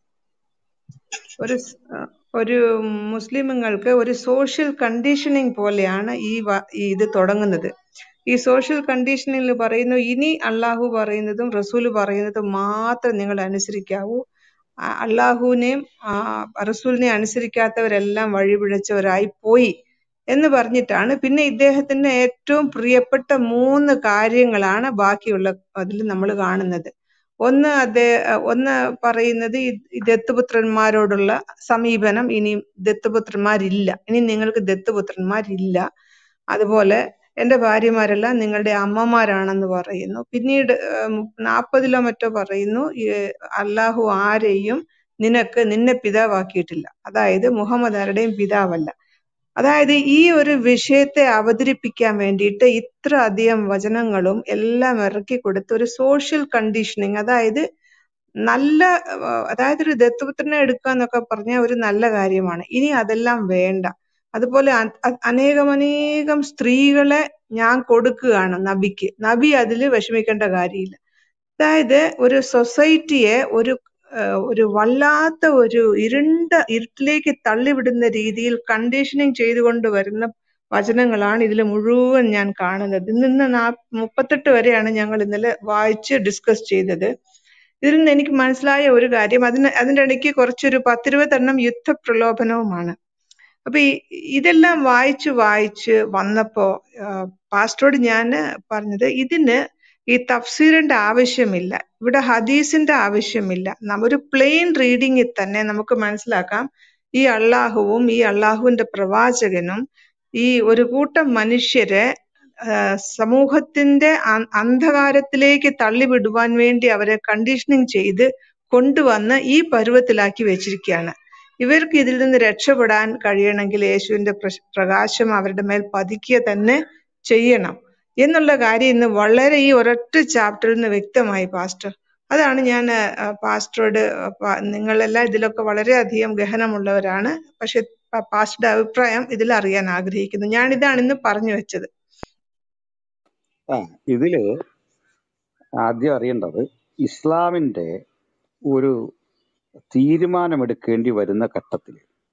ഒരു സ്- ആ, ഒരു മുസ്ലിമുകൾക്ക് ഒരു സോഷ്യൽ കണ്ടീഷനിങ് പോലെയാണ് ഈ വ- ഈ ഇത് തുടങ്ങുന്നത്. ഈ സോഷ്യൽ കണ്ടീഷനിൽ പറയുന്നു, ഇനി അള്ളാഹു പറയുന്നതും റസൂല് പറയുന്നതും മാത്രം നിങ്ങൾ അനുസരിക്കാവൂ. ആ, അള്ളാഹുവിനെയും ആ, റസൂലിനെയും അനുസരിക്കാത്തവരെല്ലാം വഴിപിഴച്ചവരായി പോയി എന്ന് പറഞ്ഞിട്ടാണ് പിന്നെ ഇദ്ദേഹത്തിന്റെ ഏറ്റവും പ്രിയപ്പെട്ട മൂന്ന് കാര്യങ്ങളാണ് ബാക്കിയുള്ള അതിൽ നമ്മൾ കാണുന്നത്. ഒന്ന് അതേ ഒന്ന് പറയുന്നത് ഈ ഈ ദത്തുപുത്രന്മാരോടുള്ള സമീപനം, ഇനി ദത്തുപുത്രന്മാരില്ല, ഇനി നിങ്ങൾക്ക് ദത്തുപുത്രന്മാരില്ല. അതുപോലെ എന്റെ ഭാര്യമാരെല്ലാം നിങ്ങളുടെ അമ്മമാരാണെന്ന് പറയുന്നു. പിന്നീട് നാൽപ്പതിലോ മറ്റോ പറയുന്നു, ഈ അള്ളാഹു ആരെയും നിനക്ക് നിന്നെ പിതാവാക്കിയിട്ടില്ല, അതായത് മുഹമ്മദ് ആരുടെയും പിതാവല്ല. അതായത് ഈ ഒരു വിഷയത്തെ അവതരിപ്പിക്കാൻ വേണ്ടിയിട്ട് ഇത്ര അധികം വചനങ്ങളും എല്ലാം ഇറക്കി കൊടുത്ത് ഒരു സോഷ്യൽ കണ്ടീഷനിങ്, അതായത് നല്ല ആ, അതായത് ഒരു ദത്തുപുത്രനെ എടുക്കുക എന്നൊക്കെ പറഞ്ഞാൽ ഒരു നല്ല കാര്യമാണ്. ഇനി അതെല്ലാം വേണ്ട. അതുപോലെ അ- അ- അനേകമനേകം സ്ത്രീകളെ ഞാൻ കൊടുക്കുകയാണ് നബിക്ക്. നബി അതിൽ വിഷമിക്കേണ്ട കാര്യമില്ല. അതായത് ഒരു സൊസൈറ്റിയെ ഒരു ആഹ് ഒരു വല്ലാത്ത ഒരു ഇരുണ്ട ഇരുട്ടിലേക്ക് തള്ളിവിടുന്ന രീതിയിൽ കണ്ടീഷനിങ് ചെയ്തുകൊണ്ട് വരുന്ന വചനങ്ങളാണ് ഇതിൽ മുഴുവൻ ഞാൻ കാണുന്നത്. ഇന്ന് നാ മുപ്പത്തെട്ട് വരെയാണ് ഞങ്ങൾ ഇന്നലെ വായിച്ച് ഡിസ്കസ് ചെയ്തത്. ഇതിൽ നിന്ന് എനിക്ക് മനസ്സിലായ ഒരു കാര്യം, അതിന് അതിൻ്റെ ഇടയ്ക്ക് കുറച്ചൊരു പത്തിരുപതെണ്ണം യുദ്ധപ്രലോഭനവുമാണ്. അപ്പൊ ഈ ഇതെല്ലാം വായിച്ച് വായിച്ച് വന്നപ്പോ ആഹ് പാസ്റ്ററോട് ഞാൻ പറഞ്ഞത്, ഇതിന് ഈ തഫ്സീറിന്റെ ആവശ്യമില്ല, ഇവിടെ ഹദീസിന്റെ ആവശ്യമില്ല. നമ്മ ഒരു പ്ലെയിൻ റീഡിങ്ങിൽ തന്നെ നമുക്ക് മനസ്സിലാക്കാം ഈ അള്ളാഹുവും ഈ അള്ളാഹുവിന്റെ പ്രവാചകനും ഈ ഒരു കൂട്ടം മനുഷ്യരെ ആഹ് സമൂഹത്തിന്റെ അ- അന്ധകാരത്തിലേക്ക് തള്ളിവിടുവാൻ വേണ്ടി അവരെ കണ്ടീഷനിങ് ചെയ്ത് കൊണ്ടുവന്ന് ഈ പരുവത്തിലാക്കി വെച്ചിരിക്കുകയാണ്. ഇവർക്ക് ഇതിൽ നിന്ന് രക്ഷപ്പെടാൻ കഴിയണമെങ്കിൽ യേശുവിന്റെ പ്രശ്- പ്രകാശം അവരുടെ മേൽ പതിക്കുക തന്നെ ചെയ്യണം എന്നുള്ള കാര്യം ഇന്ന് വളരെ ഈ ഒരൊറ്റ ചാപ്റ്ററിൽ നിന്ന് വ്യക്തമായി പാസ്റ്റർ. അതാണ് ഞാൻ പാസ്റ്ററോട്, നിങ്ങളെല്ലാം ഇതിലൊക്കെ വളരെയധികം ഗഹനമുള്ളവരാണ്, പക്ഷെ പ- പാസ്റ്ററുടെ അഭിപ്രായം ഇതിൽ അറിയാൻ ആഗ്രഹിക്കുന്നു. ഞാൻ ഇതാണ് ഇന്ന് പറഞ്ഞു വെച്ചത്. ആ ഇതില് ആദ്യം അറിയേണ്ടത്, ഇസ്ലാമിന്റെ ഒരു തീരുമാനമെടുക്കേണ്ടി വരുന്ന ഘട്ടത്തിൽ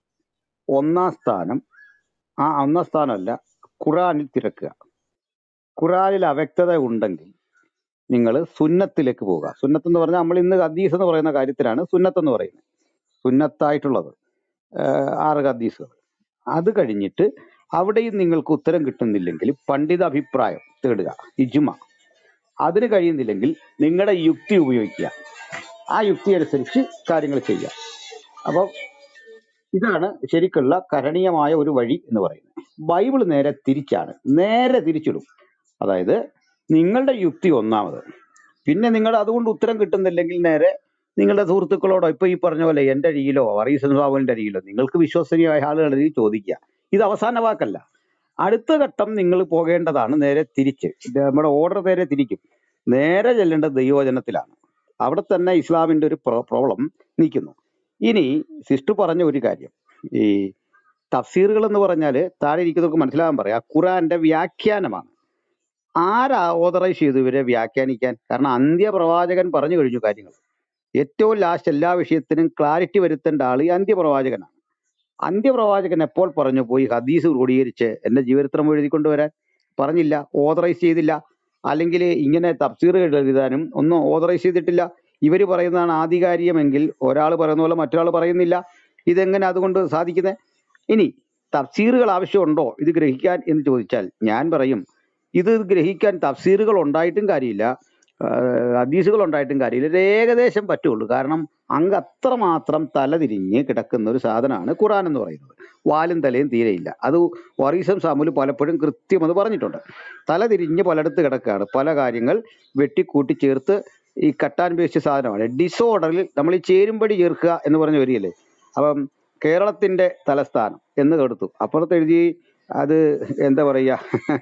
ഒന്നാം സ്ഥാനം, ആ ഒന്നാം സ്ഥാനമല്ല, ഖുറാനിൽ തിരക്കുക. ഖുറാനിൽ അവ്യക്തത ഉണ്ടെങ്കിൽ നിങ്ങൾ സുന്നത്തിലേക്ക് പോവുക. സുന്നത്ത് എന്ന് പറഞ്ഞാൽ നമ്മൾ ഇന്ന് ഹദീസ് എന്ന് പറയുന്ന കാര്യത്തിലാണ് സുന്നത്ത് എന്ന് പറയുന്നത്. സുന്നത്തായിട്ടുള്ളത് ആഹ് ആറ് ഹദീസുകൾ. അത് കഴിഞ്ഞിട്ട് അവിടെയും നിങ്ങൾക്ക് ഉത്തരം കിട്ടുന്നില്ലെങ്കിൽ പണ്ഡിത അഭിപ്രായം തേടുക, ഇജ്മ. അതിന് കഴിയുന്നില്ലെങ്കിൽ നിങ്ങളുടെ യുക്തി ഉപയോഗിക്കുക. ആ യുക്തി അനുസരിച്ച് കാര്യങ്ങൾ ചെയ്യുക. അപ്പം ഇതാണ് ശരിക്കുള്ള കരണീയമായ ഒരു വഴി എന്ന് പറയുന്നത്. ബൈബിൾ നേരെ തിരിച്ചാണ്, നേരെ തിരിച്ചിടും. അതായത് നിങ്ങളുടെ യുക്തി ഒന്നാമത്, പിന്നെ നിങ്ങൾ അതുകൊണ്ട് ഉത്തരം കിട്ടുന്നില്ലെങ്കിൽ നേരെ നിങ്ങളുടെ സുഹൃത്തുക്കളോടോ ഇപ്പൊ ഈ പറഞ്ഞ പോലെ എന്റെ അരിയിലോ വറീസ് ബാബുവിന്റെ അരിയിലോ നിങ്ങൾക്ക് വിശ്വസനീയമായ ആളുകളിൽ ചോദിക്കുക. ഇത് അവസാന വാക്കല്ല. അടുത്ത ഘട്ടം നിങ്ങൾ പോകേണ്ടതാണ് നേരെ തിരിച്ച്. ഇത് നമ്മുടെ ഓർഡർ നേരെ തിരിക്കും. നേരെ ചെല്ലേണ്ടത് ദൈവവചനത്തിലാണ്. അവിടെ തന്നെ ഇസ്ലാമിന്റെ ഒരു പ്രോബ്ലം നിൽക്കുന്നു. ഇനി സിസ്റ്റർ പറഞ്ഞ ഒരു കാര്യം, ഈ തഫ്സീറുകൾ എന്ന് പറഞ്ഞാൽ താഴെ ഇരിക്കുന്നവർക്ക് മനസ്സിലാകാൻ പറയാം, ഖുറാന്റെ വ്യാഖ്യാനമാണ്. ആരാ ഓതറൈസ് ചെയ്തു ഇവരെ വ്യാഖ്യാനിക്കാൻ? കാരണം അന്ത്യപ്രവാചകൻ പറഞ്ഞു കഴിഞ്ഞു കാര്യങ്ങൾ. ഏറ്റവും ലാസ്റ്റ് എല്ലാ വിഷയത്തിനും ക്ലാരിറ്റി വരുത്തേണ്ട ആൾ ഈ അന്ത്യപ്രവാചകനാണ്. അന്ത്യപ്രവാചകൻ എപ്പോൾ പറഞ്ഞു പോയി ഹദീസ് ക്രോഡീകരിച്ച് എന്റെ ജീവചരിത്രം എഴുതിക്കൊണ്ടുവരാൻ? പറഞ്ഞില്ല, ഓതറൈസ് ചെയ്തില്ല. അല്ലെങ്കിൽ ഇങ്ങനെ തഫ്സീറുകൾ എഴുതാനും ഒന്നും ഓതറൈസ് ചെയ്തിട്ടില്ല. ഇവര് പറയുന്നതാണ് ആധികാരികമെങ്കിൽ ഒരാൾ പറയുന്ന പോലെ മറ്റൊരാൾ പറയുന്നില്ല. ഇതെങ്ങനെ അതുകൊണ്ട് സാധിക്കുന്നത്? ഇനി തഫ്സീറുകൾ ആവശ്യമുണ്ടോ ഇത് ഗ്രഹിക്കാൻ എന്ന് ചോദിച്ചാൽ ഞാൻ പറയും, ഇത് ഗ്രഹിക്കാൻ തഫ്സീറുകൾ ഉണ്ടായിട്ടും കാര്യമില്ല, ആഹ് ഹദീസുകൾ ഉണ്ടായിട്ടും കാര്യമില്ല. ഇത് ഏകദേശം പറ്റുള്ളൂ. കാരണം അങ്ങ് അത്രമാത്രം തലതിരിഞ്ഞ് കിടക്കുന്ന ഒരു സാധനമാണ് ഖുറാൻ എന്ന് പറയുന്നത്. വാലും തലയും തീരെയില്ല. അത് വറീസം സാമുൽ പലപ്പോഴും കൃത്യം അത് പറഞ്ഞിട്ടുണ്ട്. തലതിരിഞ്ഞ് പലയിടത്ത് കിടക്കുകയാണ്. പല കാര്യങ്ങൾ വെട്ടിക്കൂട്ടി ചേർത്ത് ഈ കട്ടാൻ പേസ്റ്റ് സാധനമാണ്. ഡിസോർഡറിൽ നമ്മൾ ഈ ചേരുംപടി ചേർക്കുക എന്ന് പറഞ്ഞ് വരികയല്ലേ. അപ്പം കേരളത്തിന്റെ തലസ്ഥാനം എന്ന് കൊടുത്തു, അപ്പുറത്ത് എഴുതി അത് എന്താ പറയുക,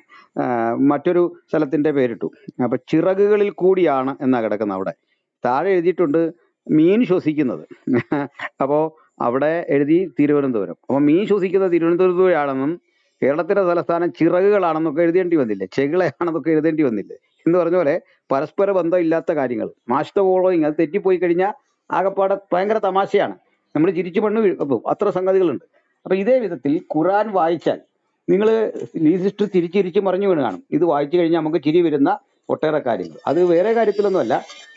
മറ്റൊരു സ്ഥലത്തിന്റെ പേരിട്ടു. അപ്പൊ ചിറകുകളിൽ കൂടിയാണ് എന്നാ കിടക്കുന്നത്. അവിടെ താഴെ എഴുതിയിട്ടുണ്ട് മീൻ ശ്വസിക്കുന്നത്. അപ്പോ അവിടെ എഴുതി തിരുവനന്തപുരം. അപ്പൊ മീൻ ശ്വസിക്കുന്നത് തിരുവനന്തപുരത്താണെന്നും കേരളത്തിന്റെ തലസ്ഥാനം ചിറകുകളാണെന്നൊക്കെ എഴുതേണ്ടി വന്നില്ലേ, ചെകിളയാണെന്നൊക്കെ എഴുതേണ്ടി വന്നില്ലേ എന്ന് പറഞ്ഞ പോലെ പരസ്പര ബന്ധം ഇല്ലാത്ത കാര്യങ്ങൾ. മാസ്റ്റർ ഫോളോയിങ് അത് തെറ്റിപ്പോയി കഴിഞ്ഞാൽ ആകപ്പാടെ ഭയങ്കര തമാശയാണ്. നമ്മൾ ചിരിച്ചു മണ്ണ് വീഴും. അത്ര സംഗതികളുണ്ട്. അപ്പൊ ഇതേ വിധത്തിൽ ഖുറാൻ വായിച്ചാൽ നിങ്ങൾ ലീസിസ്റ്റ് തിരിച്ചിരിച്ച് മറിഞ്ഞു വീണ് കാണും. ഇത് വായിച്ചു കഴിഞ്ഞാൽ നമുക്ക് ചിരി വരുന്ന ഒട്ടേറെ കാര്യങ്ങൾ. അത് വേറെ കാര്യത്തിലൊന്നുമല്ല,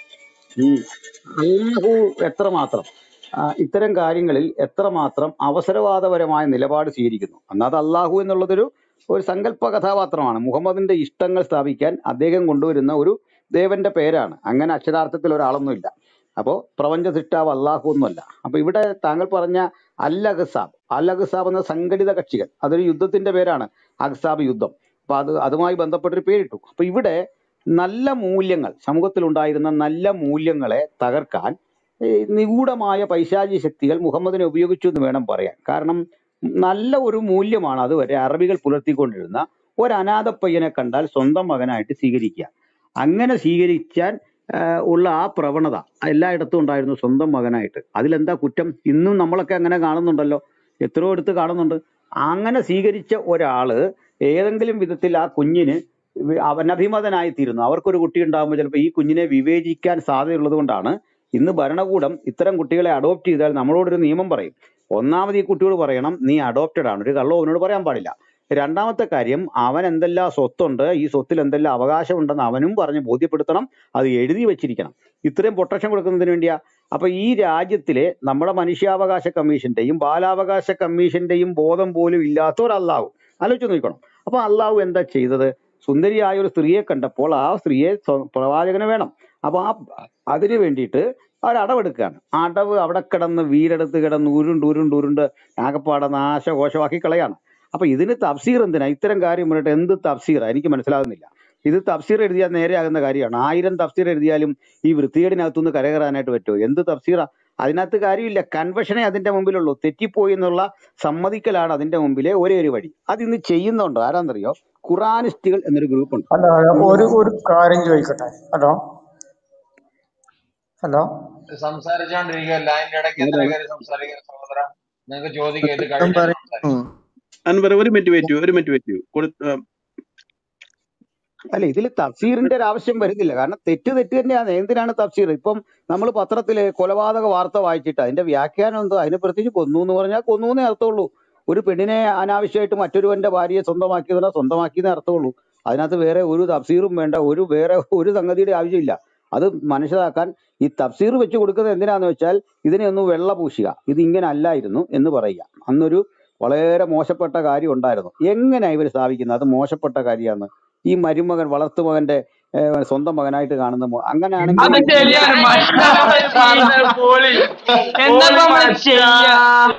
ഈ അല്ലാഹു എത്രമാത്രം ആ, ഇത്തരം കാര്യങ്ങളിൽ എത്രമാത്രം അവസരവാദപരമായ നിലപാട് സ്വീകരിക്കുന്നു. എന്നാൽ അള്ളാഹു എന്നുള്ളതൊരു ഒരു സങ്കല്പ കഥാപാത്രമാണ്. മുഹമ്മദിന്റെ ഇഷ്ടങ്ങൾ സ്ഥാപിക്കാൻ അദ്ദേഹം കൊണ്ടുവരുന്ന ഒരു ദേവന്റെ പേരാണ്. അങ്ങനെ അക്ഷരാർത്ഥത്തിൽ ഒരാളൊന്നുമില്ല. അപ്പോ പ്രപഞ്ച സൃഷ്ടാവ് അള്ളാഹു ഒന്നുമല്ല. അപ്പൊ ഇവിടെ താങ്കൾ പറഞ്ഞ അൽ അഹ്സാബ്, അൽ അഹ്സാബ് എന്ന സംഘടിത കക്ഷികൾ, അതൊരു യുദ്ധത്തിന്റെ പേരാണ്, അഹ്സാബ് യുദ്ധം. അപ്പൊ അത് അതുമായി ബന്ധപ്പെട്ടൊരു പേരിട്ടു. അപ്പൊ ഇവിടെ നല്ല മൂല്യങ്ങൾ, സമൂഹത്തിൽ ഉണ്ടായിരുന്ന നല്ല മൂല്യങ്ങളെ തകർക്കാൻ ഈ നിഗൂഢമായ പൈശാചി ശക്തികൾ മുഹമ്മദിനെ ഉപയോഗിച്ചു എന്ന് വേണം പറയാൻ. കാരണം നല്ല ഒരു മൂല്യമാണ് അതുവരെ അറബികൾ പുലർത്തിക്കൊണ്ടിരുന്ന ഒരു അനാഥ പയ്യനെ കണ്ടാൽ സ്വന്തം മകനായിട്ട് സ്വീകരിക്കുക. അങ്ങനെ സ്വീകരിക്കാൻ ആഹ് ഉള്ള ആ പ്രവണത എല്ലായിടത്തും ഉണ്ടായിരുന്നു, സ്വന്തം മകനായിട്ട്. അതിലെന്താ കുറ്റം? ഇന്നും നമ്മളൊക്കെ അങ്ങനെ കാണുന്നുണ്ടല്ലോ, എത്രയോ എടുത്ത് കാണുന്നുണ്ട്. അങ്ങനെ സ്വീകരിച്ച ഒരാള് ഏതെങ്കിലും വിധത്തിൽ ആ കുഞ്ഞിന് വി- അനഭിമതനായി തീരുന്നു. അവർക്കൊരു കുട്ടി ഉണ്ടാകുമ്പോൾ ചിലപ്പോൾ ഈ കുഞ്ഞിനെ വിവേചിക്കാൻ സാധ്യതയുള്ളത് കൊണ്ടാണ് ഇന്ന് ഭരണകൂടം ഇത്തരം കുട്ടികളെ അഡോപ്റ്റ് ചെയ്താൽ നമ്മളോടൊരു നിയമം പറയും. ഒന്നാമത് ഈ കുട്ടിയോട് പറയണം നീ അഡോപ്റ്റഡ് ആണ്, ഒരു കള്ളവും അവനോട് പറയാൻ പാടില്ല. രണ്ടാമത്തെ കാര്യം, അവൻ എന്തെല്ലാം സ്വത്തുണ്ട്, ഈ സ്വത്തിൽ എന്തെല്ലാം അവകാശമുണ്ടെന്ന് അവനും പറഞ്ഞ് ബോധ്യപ്പെടുത്തണം, അത് എഴുതി വെച്ചിരിക്കണം. ഇത്രയും പ്രൊട്ടക്ഷൻ കൊടുക്കുന്നതിന് വേണ്ടിയാ. അപ്പൊ ഈ രാജ്യത്തിലെ നമ്മുടെ മനുഷ്യാവകാശ കമ്മീഷന്റെയും ബാലാവകാശ കമ്മീഷന്റെയും ബോധം പോലും ഇല്ലാത്ത ഒരു അള്ളാഹു, ആലോചിച്ച് നോക്കണം. അപ്പൊ അള്ളാഹു എന്താ ചെയ്തത്? സുന്ദരിയായ ഒരു സ്ത്രീയെ കണ്ടപ്പോൾ ആ സ്ത്രീയെ സ്വ- പ്രവാചകന് വേണം. അപ്പൊ ആ അതിന് വേണ്ടിയിട്ട് അവർ അടവെടുക്കുകയാണ്. ആ അടവ് അവിടെ കിടന്ന് വീടെടുത്ത് കിടന്ന് ഉരുണ്ട് ഉരുണ്ട് ഉരുണ്ട് ആകപ്പാടെ നാശകോശമാക്കി കളയാണ്. അപ്പൊ ഇതിന് തഫ്സീർ എന്തിനാ? ഇത്തരം കാര്യം പറഞ്ഞിട്ട് എന്ത് തഫ്സീറാ? എനിക്ക് മനസ്സിലാകുന്നില്ല. ഇത് തഫ്സീർ എഴുതിയാൽ നേരെയാകുന്ന കാര്യമാണ്. ആയിരം തഫ്സീർ എഴുതിയാലും ഈ വൃത്തികേടിനകത്തുനിന്ന് കരകയറാനായിട്ട് പറ്റുമോ? എന്ത് തഫ്സീറാ? അതിനകത്ത് കാര്യമില്ല. കൺവെഷനേ അതിന്റെ മുമ്പിലുള്ളൂ. തെറ്റിപ്പോയി എന്നുള്ള സമ്മതിക്കലാണ് അതിന്റെ മുമ്പിലെ ഒരേ ഒരു വഴി. അതിന്ന് ചെയ്യുന്നുണ്ടോ? ആരാന്നറിയോ? ഖുറാനിസ്റ്റുകൾ എന്നൊരു ഗ്രൂപ്പ് ഉണ്ട്. അല്ല നമ്മുടെ ഒരു നാട്ടിൽ. ഒരു കാര്യം ചോദിക്കട്ടെ. ഹലോ ഹലോ സംസാരിച്ചോണ്ടിരിക്കുക ലൈനിന്റെ ഇടയ്ക്ക് എത്ര ആരാണ്? കയറി സംസാരിക്കുന്ന സഹോദരൻ? നിങ്ങൾക്ക് ചോദിക്കുക, ഇത് ഞാൻ കഴിഞ്ഞിട്ട് പറയുന്നു. സംസാരിക്കും. അൻവർ ഒരു മിനിറ്റ് വെയിറ്റ് ചെയ്യൂ, ഒരു മിനിറ്റ് വെയിറ്റ് ചെയ്യൂ. കൊടു- ആ, അല്ല, ഇതിൽ തഫ്സീറിന്റെ ഒരു ആവശ്യം വരുന്നില്ല. കാരണം തെറ്റ് തെറ്റ് തന്നെയാണ്. എന്തിനാണ് തഫ്സീർ? ഇപ്പം നമ്മൾ പത്രത്തില് കൊലപാതക വാർത്ത വായിച്ചിട്ട് അതിന്റെ വ്യാഖ്യാനം എന്തോ? അതിന് പ്രത്യേകിച്ച് കൊന്നു എന്ന് പറഞ്ഞാൽ കൊന്നു എന്നേ അർത്ഥമുള്ളൂ. ഒരു പെണ്ണിനെ അനാവശ്യമായിട്ട് മറ്റൊരുവന്റെ ഭാര്യയെ സ്വന്തമാക്കിയതിനാ സ്വന്തമാക്കിയെന്നേ അർത്ഥമുള്ളൂ. അതിനകത്ത് വേറെ ഒരു തഫ്സീറും വേണ്ട, ഒരു വേറെ ഒരു സംഗതിയുടെ ആവശ്യമില്ല. അത് മനസ്സിലാക്കാൻ ഈ തഫ്സീർ വെച്ച് കൊടുക്കുന്നത് എന്തിനാന്ന് വെച്ചാൽ ഇതിനെ ഒന്ന് വെള്ള പൂശുക, ഇത് ഇങ്ങനെ അല്ലായിരുന്നു എന്ന് പറയുക. അന്നൊരു വളരെ മോശപ്പെട്ട കാര്യം ഉണ്ടായിരുന്നു. എങ്ങനെയാ ഇവർ സ്ഥാപിക്കുന്നത് അത് മോശപ്പെട്ട കാര്യമാണ്? ഈ മരുമകൻ വളർത്തുമകന്റെ ഏഹ്, സ്വന്തം മകനായിട്ട് കാണുന്ന മോ- അങ്ങനെയാണെങ്കിൽ അത് ഇത് ശരിയാണ്. മനുഷ്യനെ പോളി എന്താ നമ്മള് ചെയ്യാ?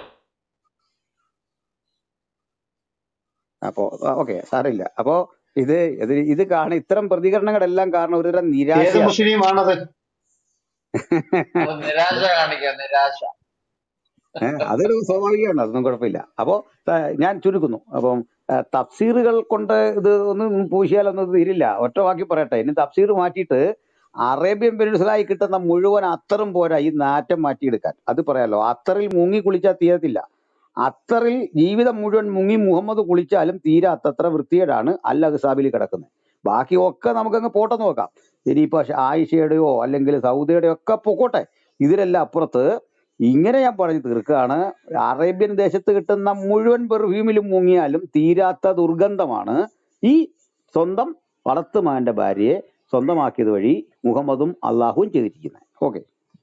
അപ്പോ ഓക്കെ, സാരമില്ല. അപ്പോ ഇത് ഇത് ഇത് കാണ ഇത്തരം പ്രതികരണങ്ങളെല്ലാം കാരണം ഒരുതരം ഏത് നിരാശയാണ്. മുസ്ലിമാണത്? അത് നിരാശ കാണിക്കുക, നിരാശ. ഏഹ് അതൊരു സ്വാഭാവികമാണ്, അതൊന്നും കുഴപ്പമില്ല. അപ്പോ ത- ഞാൻ ചുരുക്കുന്നു. അപ്പം ഏഹ്, തഫ്സീറുകൾ കൊണ്ട് ഇത് ഒന്നും പൂശിയാലൊന്നും തീരില്ല. ഒറ്റ വാക്കി പറയട്ടെ, ഇനി തഫ്സീർ മാറ്റിയിട്ട് അറേബ്യൻ പെനിൻസുലായി കിട്ടുന്ന മുഴുവൻ അത്തറും പോരാ ഈ നാറ്റം മാറ്റിയെടുക്കാൻ. അത് പറയാലോ, അത്തറിൽ മുങ്ങി കുളിച്ചാൽ തീരത്തില്ല. അത്തറിൽ ജീവിതം മുഴുവൻ മുങ്ങി മുഹമ്മദ് കുളിച്ചാലും തീരാത്തത്ര വൃത്തികേടാണ് അൽ അഖ്സാബിൽ കിടക്കുന്നത്. ബാക്കിയൊക്കെ നമുക്കങ്ങ് പോട്ടെന്ന് നോക്കാം. ഇനിയിപ്പോ ആയിഷയുടെയോ അല്ലെങ്കിൽ സൗദിയുടെയോ ഒക്കെ പൊക്കോട്ടെ. ഇതിലെല്ലാം അപ്പുറത്ത് ഇങ്ങനെ ഞാൻ പറഞ്ഞു തീർക്കുകയാണ്. അറേബ്യൻ ദേശത്ത് കിട്ടുന്ന മുഴുവൻ പെർഫ്യൂമിലും മുങ്ങിയാലും തീരാത്ത ദുർഗന്ധമാണ് ഈ സ്വന്തം വളർത്തുമാന്റെ ഭാര്യയെ സ്വന്തമാക്കിയത് വഴി മുഹമ്മദും അള്ളാഹുവും ചെയ്തിരിക്കുന്നത്. ഓക്കെ.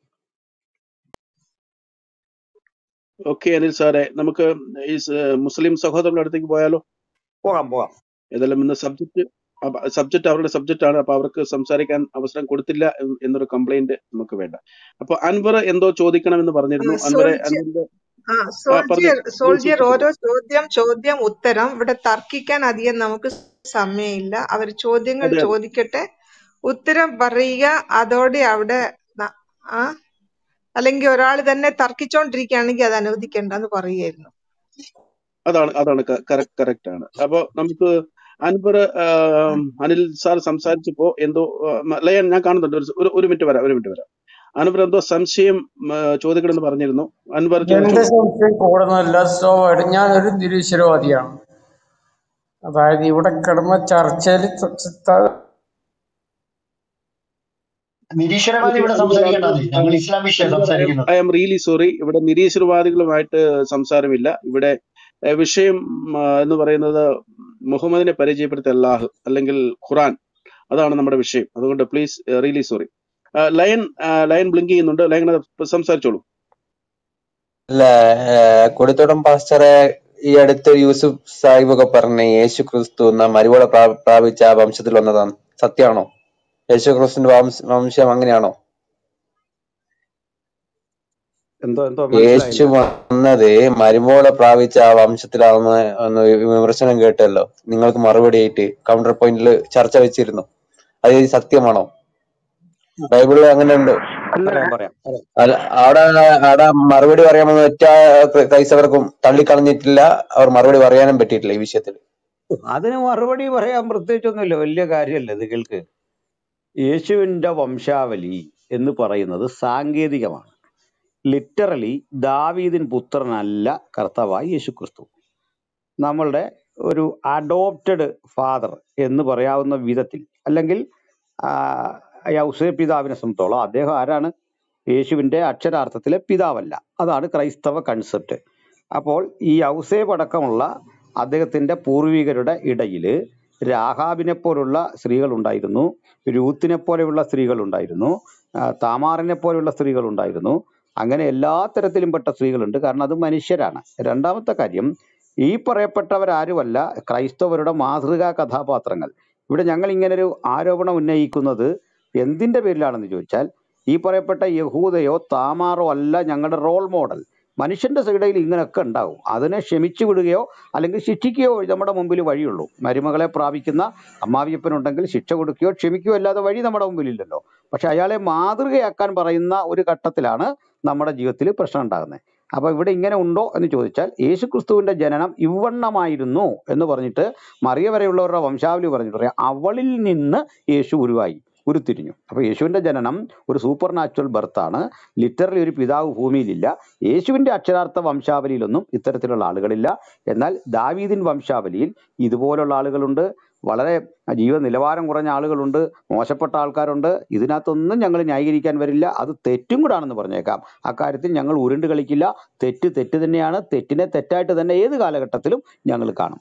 ഓക്കെ അനിൽ സാറേ, നമുക്ക് ഈ സ- മുസ്ലിം സഹോദരങ്ങളുടെ അടുത്തേക്ക് പോയാലോ? പോകാം പോകാം. ഏതായാലും ഇന്ന് സബ്ജക്ട് സബ്ജക്ട് അവരുടെ സബ്ജക്റ്റ് ആണ്. അപ്പൊ അവർക്ക് സംസാരിക്കാൻ അവസരം കൊടുത്തില്ല എന്ന് എന്നൊരു കംപ്ലൈന്റ് നമുക്ക് വേണ്ട. അപ്പൊ അൻവർ എന്തോ ചോദിക്കണമെന്ന് പറഞ്ഞിരുന്നു. അൻവറെ, സോൾജിയർ അൻവറിന്റെ ആ ആ, പറഞ്ഞു. സോൾജിയർ പ്ലീസ് സോൾജിയർ സൂക്ഷിച്ചു. ഓരോ ചോദ്യം ചോദ്യം ഉത്തരം ഇവിടെ തർക്കിക്കാൻ അധികം നമുക്ക് സമയമില്ല. അവർ ചോദ്യങ്ങൾ അതെ അതെ ചോദിക്കട്ടെ, ഉത്തരം പറയുക, അതോടെ അവിടെ ന- ആ അല്ലെങ്കിൽ ഒരാൾ തന്നെ തർക്കിച്ചോണ്ടിരിക്കുകയാണെങ്കിൽ അത് അനുവദിക്കേണ്ടെന്ന് പറയുകയായിരുന്നു. അതാണ് അതാണ് കറക്റ്റ് കറക്റ്റ് ആണ്. അപ്പൊ നമുക്ക് അൻവർ ആം, അനിൽ സാർ സംസാരിച്ചപ്പോ എന്തോ ആ, ലയൻ ഞാൻ കാണുന്നുണ്ട്. ഒരു ഒരു ഒരു മിനിറ്റ് വരാം, ഒരു മിനിറ്റ് വരാം. അൻവർ എന്തോ സംശയം ആ, ചോദിക്കണമെന്ന് പറഞ്ഞിരുന്നു. അൻവർ എന്റെ ചോദിച്ചോളൂ. സംശയം കൂടുന്നതല്ല, സ്വാഭാവികം ഞാനൊരു നിരീശ്വരവാദിയാണ്. അതായത് ഇവിടെ കിടന്ന ചർച്ചയിൽ നിരീശ്വരവാദി ഓക്കെ ഇവിടെ അൻവർ, സംസാരിക്കേണ്ടത്, ഞങ്ങൾ ഇസ്ലാം വിഷയം അൻവർ ഐ എം സംസാരിക്കുന്നത്. I am really sorry. ഇവിടെ നിരീശ്വരവാദികളുമായിട്ട് സംസാരമില്ല. ഇവിടെ ഏ, വിഷയം ആ, എന്ന് പറയുന്നത് മുഹമ്മദിനെ പരിചയപ്പെടുത്തിയ അല്ലാഹ് അല്ലെങ്കിൽ ഖുറാൻ, അതാണ് നമ്മുടെ വിഷയം. അതുകൊണ്ട് പ്ലീസ് റിയലി സോറി. ലയൻ ആ, ലയൻ ബ്ലിങ്ക് ചെയ്യുന്നുണ്ട്. ലയൻ അത് സംസാരിച്ചോളൂ. അല്ല, ഏഹ്, കൊടിത്തോട്ടം പാസ്റ്ററെ ഈ അടുത്ത് യൂസുഫ് സാഹിബ് ഒക്കെ പറഞ്ഞ യേശു ക്രിസ്തു എന്ന മരുവോള പ്രാ- പ്രാപിച്ച ആ വംശത്തിൽ വന്നതാണ്. സത്യമാണോ? യേശു ക്രിസ്തുവിന്റെ വംശ- വംശം അങ്ങനെയാണോ? എന്തോ എന്തോ യേശു മനസ്സിലായില്ല. വന്നത് മരുമോളെ പ്രാപിച്ച ആ വംശത്തിലാണെന്ന് ഒന്ന് വിമർശനം കേട്ടല്ലോ. നിങ്ങൾക്ക് മറുപടി ആയിട്ട് കൗണ്ടർ പോയിന്റിൽ ചർച്ച വെച്ചിരുന്നു. അത് സത്യമാണോ? ബൈബിളിൽ അങ്ങനെ ഉണ്ട്. പറയാം പറയാം പറയാം. അല്ല, അവിടെ അവിടെ മറുപടി പറയാമെന്ന് ഒറ്റ ക്രൈസ്തവർക്കും തള്ളിക്കളഞ്ഞിട്ടില്ല. അവർ മറുപടി പറയാനും പറ്റിയിട്ടില്ല ഈ വിഷയത്തിൽ. അതിന് മറുപടി പറയാൻ പ്രത്യേകിച്ചൊന്നുമില്ല, വലിയ കാര്യമല്ല ഇത്. കേൾക്ക്, യേശുവിന്റെ വംശാവലി എന്ന് പറയുന്നത് സാങ്കേതികമാണ്. ലിറ്ററലി ദാവീദിൻ പുത്രനല്ല കർത്താവായ യേശു ക്രിസ്തു. നമ്മളുടെ ഒരു അഡോപ്റ്റഡ് ഫാദർ എന്ന് പറയാവുന്ന വിധത്തിൽ, അല്ലെങ്കിൽ ആ, യൗസേപ്പ് പിതാവിനെ സംബന്ധിച്ചോളം അദ്ദേഹം ആരാണ്? യേശുവിന്റെ അക്ഷരാർത്ഥത്തിലെ പിതാവല്ല. അതാണ് ക്രൈസ്തവ കൺസെപ്റ്റ്. അപ്പോൾ ഈ യൗസേപ്പ് അടക്കമുള്ള അദ്ദേഹത്തിന്റെ പൂർവികരുടെ ഇടയിൽ രാഹാബിനെ പോലുള്ള സ്ത്രീകൾ ഉണ്ടായിരുന്നു, രൂത്തിനെ പോലെയുള്ള സ്ത്രീകൾ ഉണ്ടായിരുന്നു, ആ, താമാറിനെ പോലെയുള്ള സ്ത്രീകൾ ഉണ്ടായിരുന്നു. അങ്ങനെ എല്ലാ തരത്തിലും പെട്ട സ്ത്രീകളുണ്ട്. കാരണം അത് മനുഷ്യരാണ്. രണ്ടാമത്തെ കാര്യം, ഈ പറയപ്പെട്ടവരാരുമല്ല ക്രൈസ്തവരുടെ മാതൃകാ കഥാപാത്രങ്ങൾ. ഇവിടെ ഞങ്ങൾ ഇങ്ങനൊരു ആരോപണം ഉന്നയിക്കുന്നത് എന്തിന്റെ പേരിലാണെന്ന് ചോദിച്ചാൽ, ഈ പറയപ്പെട്ട യഹൂദയോ താമാറോ അല്ല ഞങ്ങളുടെ റോൾ മോഡൽ. മനുഷ്യന്റെ സൈഡയിൽ ഇങ്ങനെയൊക്കെ ഉണ്ടാവും. അതിനെ ക്ഷമിച്ചു വിടുകയോ അല്ലെങ്കിൽ ശിക്ഷിക്കുകയോ നമ്മുടെ മുമ്പിൽ വഴിയുള്ളൂ. മരുമകളെ പ്രാപിക്കുന്ന അമ്മാവിയപ്പനുണ്ടെങ്കിൽ ശിക്ഷ കൊടുക്കുകയോ ക്ഷമിക്കുകയോ അല്ലാതെ വഴി നമ്മുടെ മുമ്പിലില്ലല്ലോ. പക്ഷെ അയാളെ മാതൃകയാക്കാൻ പറയുന്ന ഒരു ഘട്ടത്തിലാണ് നമ്മുടെ ജീവിതത്തിൽ പ്രശ്നം ഉണ്ടാകുന്നത്. അപ്പൊ ഇവിടെ ഇങ്ങനെ ഉണ്ടോ എന്ന് ചോദിച്ചാൽ, യേശു ക്രിസ്തുവിന്റെ ജനനം ഇവണ്ണമായിരുന്നു എന്ന് പറഞ്ഞിട്ട് മറിയ വരെയുള്ളവരുടെ വംശാവലി പറഞ്ഞിട്ട് പറയാം, അവളിൽ നിന്ന് യേശു ഉരുവായി, ഉരുത്തിരിഞ്ഞു. അപ്പൊ യേശുവിന്റെ ജനനം ഒരു സൂപ്പർ നാച്ചുറൽ ബർത്താണ്. ലിറ്ററലി ഒരു പിതാവ് ഭൂമിയിലില്ല. യേശുവിന്റെ അക്ഷരാർത്ഥ വംശാവലിയിലൊന്നും ഇത്തരത്തിലുള്ള ആളുകളില്ല. എന്നാൽ ദാവീദിൻ വംശാവലിയിൽ ഇതുപോലുള്ള ആളുകളുണ്ട്. വളരെ ജീവ നിലവാരം കുറഞ്ഞ ആളുകളുണ്ട്, മോശപ്പെട്ട ആൾക്കാരുണ്ട്. ഇതിനകത്തൊന്നും ഞങ്ങൾ ന്യായീകരിക്കാൻ വരില്ല. അത് തെറ്റും കൂടാണെന്ന് പറഞ്ഞേക്കാം. അക്കാര്യത്തിൽ ഞങ്ങൾ ഉരുണ്ട് കളിക്കില്ല. തെറ്റ് തെറ്റ് തന്നെയാണ്. തെറ്റിനെ തെറ്റായിട്ട് തന്നെ ഏത് കാലഘട്ടത്തിലും ഞങ്ങൾ കാണും.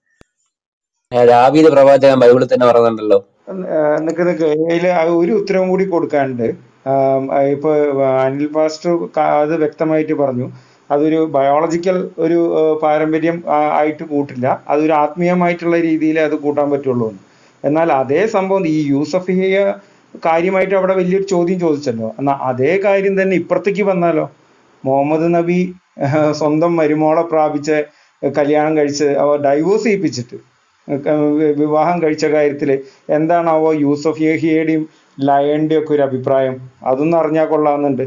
ദാവീദ് പ്രവാചകൻ ബൈബിളിൽ തന്നെ പറയുന്നുണ്ടല്ലോ. നിക്ക് നിക്ക് ഇതില് ഒരു ഉത്തരവും കൂടി കൊടുക്കാനുണ്ട്. ആം, ആ, ഇപ്പൊ അനിൽ പാസ്റ്റർ ക- അത് വ്യക്തമായിട്ട് പറഞ്ഞു. അതൊരു ബയോളജിക്കൽ ഒരു ആ, പാരമ്പര്യം ആ, ആയിട്ട് കൂട്ടില്ല, അതൊരു ആത്മീയമായിട്ടുള്ള രീതിയിൽ അത് കൂട്ടാൻ പറ്റുള്ളൂ എന്ന്. എന്നാൽ അതേ സംഭവം ഈ യൂസഫിയ കാര്യമായിട്ട് അവിടെ വലിയൊരു ചോദ്യം ചോദിച്ചല്ലോ. എന്നാൽ അതേ കാര്യം തന്നെ ഇപ്പുറത്തേക്ക് വന്നാലോ? മുഹമ്മദ് നബി ആ, സ്വന്തം മരുമോളെ പ്രാപിച്ച് കല്യാണം കഴിച്ച് അവ ഡൈവോഴ്സ് ചെയ്യിപ്പിച്ചിട്ട് ക- വി- വിവാഹം കഴിച്ച കാര്യത്തിൽ എന്താണാവോ യൂസഫ് യഹിയുടെയും ലയണിന്റെയും ഒക്കെ ഒരു അഭിപ്രായം? അതൊന്നും അറിഞ്ഞാൽ കൊള്ളാമെന്നുണ്ട്.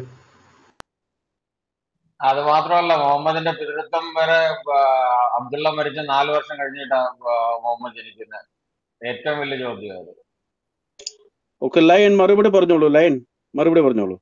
അത് മാത്രമല്ല, മുഹമ്മദിന്റെ പിതൃത്വം വരെ ആ, അബ്ദുള്ള മരിച്ച നാല് വർഷം കഴിഞ്ഞിട്ടാണ് മുഹമ്മദ് ജനിക്കുന്നത്. ഏറ്റവും വലിയ ചോദ്യം അത്. ഓക്കെ, ലയൺ മറുപടി പറഞ്ഞോളൂ. ലയൺ മറുപടി പറഞ്ഞോളൂ.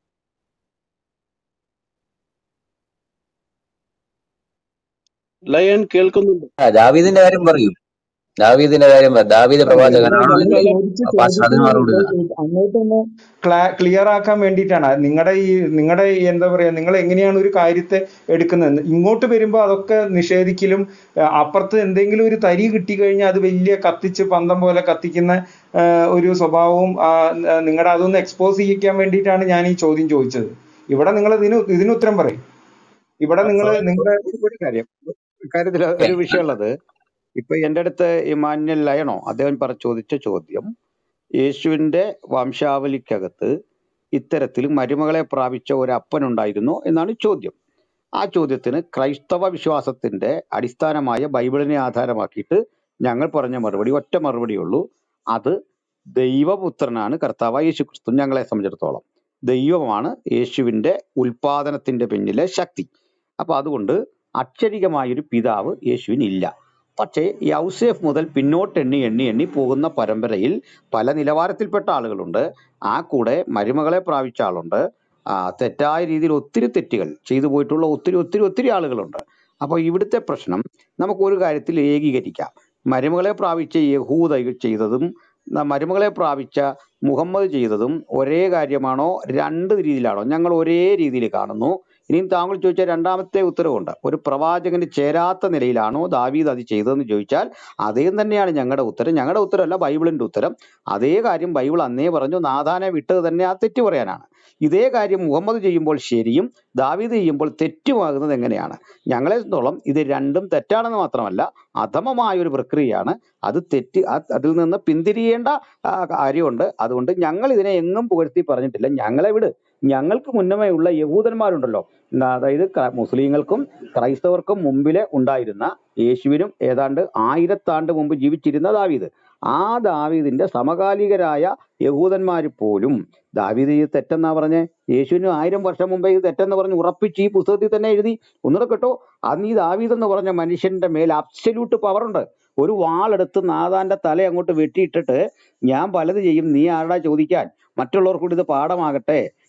ലയൺ കേൾക്കുന്നുണ്ട്? ആ, ദാവീദിന്റെ കാര്യം പറയൂ. ദാവീദിന്റെ കാര്യം പറ. ദാവീദ് അല്ല, പ്രവാചകനാണോ നിങ്ങൾ അല്ലേ? ചോദിച്ച പാസ്റ്റർ അതിന് ചോദ്യത്തിന് മറുപടി ഇത് ഇതാ. ഇത് അങ്ങോട്ടൊന്ന് ക്ലിയർ ആക്കാൻ വേണ്ടിയിട്ടാണ്. നിങ്ങളുടെ ഈ നിങ്ങളുടെ ഈ എന്താ പറയാ, നിങ്ങൾ എങ്ങനെയാണ് ഒരു കാര്യത്തെ എടുക്കുന്നത്? ഇങ്ങോട്ട് വരുമ്പോൾ അതൊക്കെ നിഷേധിക്കലും ആ, അപ്പുറത്ത് എന്തെങ്കിലും ഒരു തരി കിട്ടിക്കഴിഞ്ഞാൽ അത് വലിയ കത്തിച്ച് പന്തം പോലെ കത്തിക്കുന്ന ആ, ഒരു സ്വഭാവവും നിങ്ങളുടെ അതൊന്ന് എക്സ്പോസ് ചെയ്യിക്കാൻ വേണ്ടിയിട്ടാണ് ഞാൻ ഈ ചോദ്യം ചോദിച്ചത്. ഇവിടെ നിങ്ങൾ ഇതിന് ഇതിന് ഉത്തരം പറയും. ഇവിടെ നിങ്ങൾ നിങ്ങളുടെ ഒരു കാര്യം കാര്യത്തിൽ ഒരു വിഷയമുള്ളത്, ഇപ്പൊ എൻ്റെ അടുത്ത് ഇമാനുവൽ ലയണോ അദ്ദേഹം പറ ചോദിച്ച ചോദ്യം, യേശുവിന്റെ വംശാവലിക്കകത്ത് ഇത്തരത്തിൽ മരുമകളെ പ്രാപിച്ച ഒരു അപ്പനുണ്ടായിരുന്നു എന്നാണ് ചോദ്യം. ആ ചോദ്യത്തിന് ക്രൈസ്തവ വിശ്വാസത്തിന്റെ അടിസ്ഥാനമായ ബൈബിളിനെ ആധാരമാക്കിയിട്ട് ഞങ്ങൾ പറഞ്ഞ മറുപടി ഒറ്റ മറുപടിയേ ഉള്ളൂ. അത് ദൈവപുത്രനാണ് കർത്താവായ യേശു ക്രിസ്തു. ഞങ്ങളെ സംബന്ധിച്ചിടത്തോളം ദൈവമാണ് യേശുവിന്റെ ഉൽപാദനത്തിന്റെ പിന്നിലെ ശക്തി. അപ്പൊ അതുകൊണ്ട് അക്ഷരികമായൊരു പിതാവ് യേശുവിനില്ല. പക്ഷേ യൗസേഫ് മുതൽ പിന്നോട്ട് എണ്ണി എണ്ണി എണ്ണി പോകുന്ന പരമ്പരയിൽ പല നിലവാരത്തിൽപ്പെട്ട ആളുകളുണ്ട്. ആ കൂടെ മരുമകളെ പ്രാപിച്ച ആളുണ്ട്. ആ, തെറ്റായ രീതിയിൽ ഒത്തിരി തെറ്റുകൾ ചെയ്തു പോയിട്ടുള്ള ഒത്തിരി ഒത്തിരി ഒത്തിരി ആളുകളുണ്ട്. അപ്പോൾ ഇവിടുത്തെ പ്രശ്നം നമുക്ക് ഒരു കാര്യത്തിൽ ഏകീകരിക്കാം. മരുമകളെ പ്രാപിച്ച യഹൂദ ചെയ്തതും ന- മരുമകളെ പ്രാപിച്ച മുഹമ്മദ് ചെയ്തതും ഒരേ കാര്യമാണോ, രണ്ട് രീതിയിലാണോ? ഞങ്ങൾ ഒരേ രീതിയിൽ കാണുന്നു. ഇനിയും താങ്കൾ ചോദിച്ച രണ്ടാമത്തെ ഉത്തരവുണ്ട്, ഒരു പ്രവാചകന് ചേരാത്ത നിലയിലാണോ ദാവീദ് അത് ചെയ്തതെന്ന് ചോദിച്ചാൽ അതേ തന്നെയാണ് ഞങ്ങളുടെ ഉത്തരം. ഞങ്ങളുടെ ഉത്തരമല്ല, ബൈബിളിന്റെ ഉത്തരം. അതേ കാര്യം ബൈബിൾ അന്നേ പറഞ്ഞു, നാഥാനെ വിട്ടത് തന്നെ ആ തെറ്റ് പറയാനാണ്. ഇതേ കാര്യം മുഹമ്മദ് ചെയ്യുമ്പോൾ ശരിയും ദാവീദ് ചെയ്യുമ്പോൾ തെറ്റുമാകുന്നത് എങ്ങനെയാണ്? ഞങ്ങളെ സംബന്ധിച്ചോളം ഇത് രണ്ടും തെറ്റാണെന്ന് മാത്രമല്ല അധമമായ ഒരു പ്രക്രിയയാണ്. അത് തെറ്റ്, അത് അതിൽ നിന്ന് പിന്തിരിയേണ്ട ആ, കാര്യമുണ്ട്. അതുകൊണ്ട് ഞങ്ങൾ ഇതിനെ എങ്ങും പുകഴ്ത്തി പറഞ്ഞിട്ടില്ല. ഞങ്ങളെ വിട്. ഞങ്ങൾക്ക് മുന്നമേ ഉള്ള യഹൂദന്മാരുണ്ടല്ലോ, ന- അതായത് ക്ര- മുസ്ലിങ്ങൾക്കും ക്രൈസ്തവർക്കും മുമ്പിലെ ഉണ്ടായിരുന്ന യേശുവിനും ഏതാണ്ട് ആയിരത്താണ്ട് മുമ്പ് ജീവിച്ചിരുന്ന ദാവീദ്, ആ ദാവീദിന്റെ സമകാലികരായ യഹൂദന്മാർ പോലും ദാവീദ് ഇത് തെറ്റെന്നാ പറഞ്ഞേ, യേശുവിന് ആയിരം വർഷം മുമ്പേ ഇത് തെറ്റെന്ന് പറഞ്ഞ് ഉറപ്പിച്ച് ഈ പുസ്തകത്തിൽ തന്നെ എഴുതി. ഒന്നുകൂടെ കേട്ടോ, അന്ന് ഈ ദാവീദ് എന്ന് പറഞ്ഞ മനുഷ്യന്റെ മേൽ അബ്സല്യൂട്ട് പവർ ഉണ്ട്. ഒരു വാളെടുത്ത് നാഥാന്റെ തല അങ്ങോട്ട് വെട്ടിയിട്ടിട്ട് ഞാൻ പലത് ചെയ്യും, നീ ആരടാ ചോദിക്കാൻ, മറ്റുള്ളവർക്ക് കൂടി ഇത് പാഠമാകട്ടെ,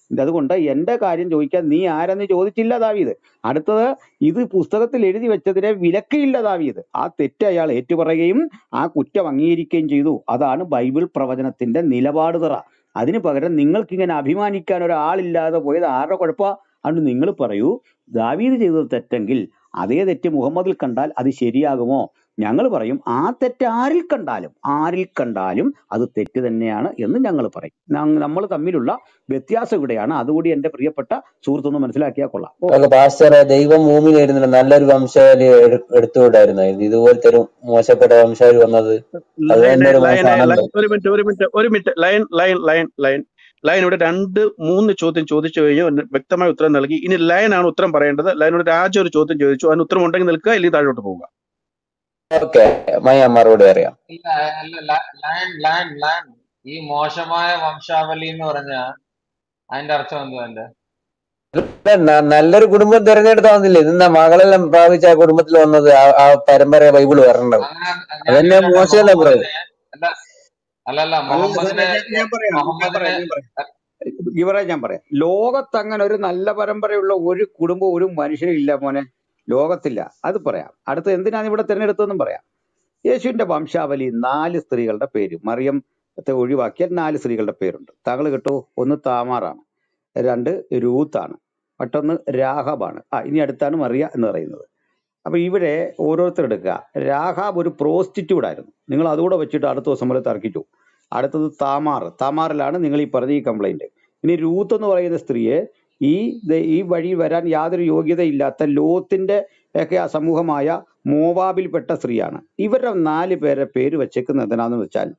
അതുകൊണ്ട് എന്റെ കാര്യം ചോദിക്കാൻ നീ ആരെന്ന് ചോദിച്ചില്ല ദാവീദ്. അടുത്തത്, ഇത് പുസ്തകത്തിൽ എഴുതി വെച്ചതിനെ വിലക്കിയില്ല ദാവീദ്. ആ തെറ്റ് അയാൾ ഏറ്റുപറയുകയും ആ കുറ്റം അംഗീകരിക്കുകയും ചെയ്തു. അതാണ് ബൈബിൾ പ്രവചനത്തിന്റെ നിലപാട് തറ. അതിന് പകരം നിങ്ങൾക്ക് ഇങ്ങനെ അഭിമാനിക്കാൻ ഒരാളില്ലാതെ പോയത് ആരുടെ കുഴപ്പമാ? അതുകൊണ്ട് നിങ്ങൾ പറയൂ, ദാവീദ് ചെയ്തത് തെറ്റെങ്കിൽ അതേ തെറ്റ് മുഹമ്മദിൽ കണ്ടാൽ അത് ശരിയാകുമോ? ഞങ്ങൾ പറയും ആ തെറ്റ് ആരിൽ കണ്ടാലും ആരിൽ കണ്ടാലും അത് തെറ്റ് തന്നെയാണ് എന്ന് ഞങ്ങൾ പറയും. നമ്മൾ തമ്മിലുള്ള വ്യത്യാസം ഇവിടെയാണ്. അതുകൂടി എന്റെ പ്രിയപ്പെട്ട സുഹൃത്തൊന്ന് മനസ്സിലാക്കിയാൽ കൊള്ളാം. ഓ അല്ല പാസ്റ്ററെ, ദൈവം ഭൂമിയിലായിരുന്നില്ല, നല്ലൊരു വംശാവലി എടു- എടുത്തുകൂടായിരുന്നായിരുന്നു? ഇതുപോലത്തെ ഒരു മോശപ്പെട്ട വംശാവലി വന്നത് അത് ലയനെ തന്നെ ഒരു ലയനെ മോശമാണല്ലോ. ലയൻ ഒരു മിനിറ്റ് ഒരു മിനിറ്റ് ഒരു മിനിറ്റ് ലയൻ ലയൻ ലയൻ ലയൻ ലയൻ ഇവിടെ രണ്ട് മൂന്ന് ചോദ്യം ചോദിച്ചു കഴിഞ്ഞു, അതിന് വ്യക്തമായ ഉത്തരം നൽകി. ഇനി ലയനാണ് ഉത്തരം പറയേണ്ടത്. ലയനോട് രാജ ഒരു ചോദ്യം ചോദിച്ചു, അതിന് ഉത്തരം ഉണ്ടെങ്കിൽ നിൽക്കുക, ഇല്ലെങ്കിൽ താഴോട്ട് പോവുക. ഓക്കെ, മയ മറുപടി അറിയാം. ഇല്ല അല്ല ലയൻ ലയൻ ലയൻ ഈ മോശമായ വംശാവലി എന്ന് പറഞ്ഞ അതിന്റെ അർത്ഥം എന്തുവാ? അതിന്റെ അല്ല, ന- നല്ലൊരു കുടുംബം തിരഞ്ഞെടുത്താൽ വന്നില്ലേ? ഇന്ന് മകളെല്ലാം പ്രാപിച്ച ആ കുടുംബത്തിൽ വന്നത് ആ ആ പരമ്പര ബൈബിള് വരേണ്ടത്. അങ്ങനെ ഞാൻ അതന്നെ ചോദിക്കട്ടെ, മോശമല്ലേ ബ്രോ? മുഹമ്മദിനെ അല്ല അല്ലല്ല അല്ല സാറേ, മുഹമ്മദിനെ ഞാൻ ഞാൻ പറയാം ഞാൻ മുഹമ്മദിനെ പറയാം ഞാൻ പറയാം ഇവരെ ഞാൻ പറയാം. ലോകത്ത് അങ്ങനെ ഒരു നല്ല പരമ്പരയുള്ള ഒരു കുടുംബം ഒരു മനുഷ്യനും ഇല്ല മോനെ, ലോകത്തില്ല. അത് പറയാം. അടുത്ത് എന്തിനാണ് ഇവിടെ തിരഞ്ഞെടുത്തതെന്നും പറയാം. യേശുവിന്റെ വംശാവലി നാല് സ്ത്രീകളുടെ പേര്, മറിയത്തെ ഒഴിവാക്കിയാൽ നാല് സ്ത്രീകളുടെ പേരുണ്ട്. താങ്കൾ കേട്ടോ, ഒന്ന് താമാറാണ്, രണ്ട് രൂത്താണ്, മറ്റൊന്ന് രാഹാബാണ്. ആ ഇനി അടുത്താണ് മറിയ എന്ന് പറയുന്നത്. അപ്പൊ ഇവിടെ ഓരോരുത്തർ എടുക്കുക. രാഹാബ് ഒരു പ്രോസ്റ്റിറ്റ്യൂട്ട് ആയിരുന്നു, നിങ്ങൾ അതുകൂടെ വെച്ചിട്ട് അടുത്ത ദിവസം പോലെ തർക്കിച്ചു. അടുത്തത് താമാർ, താമാറിലാണ് നിങ്ങൾ ഈ പറഞ്ഞ ഈ കംപ്ലൈന്റ്. ഇനി രൂത്ത് എന്ന് പറയുന്ന സ്ത്രീയെ ഈ ദ- ഈ വഴി വരാൻ യാതൊരു യോഗ്യതയില്ലാത്ത ലോത്തിന്റെ ഒക്കെ ആ സമൂഹമായ മോവാബിൽപ്പെട്ട സ്ത്രീയാണ്. ഇവരുടെ നാല് പേരെ പേര് വെച്ചേക്കുന്നത് എന്തിനാന്ന് വെച്ചാൽ,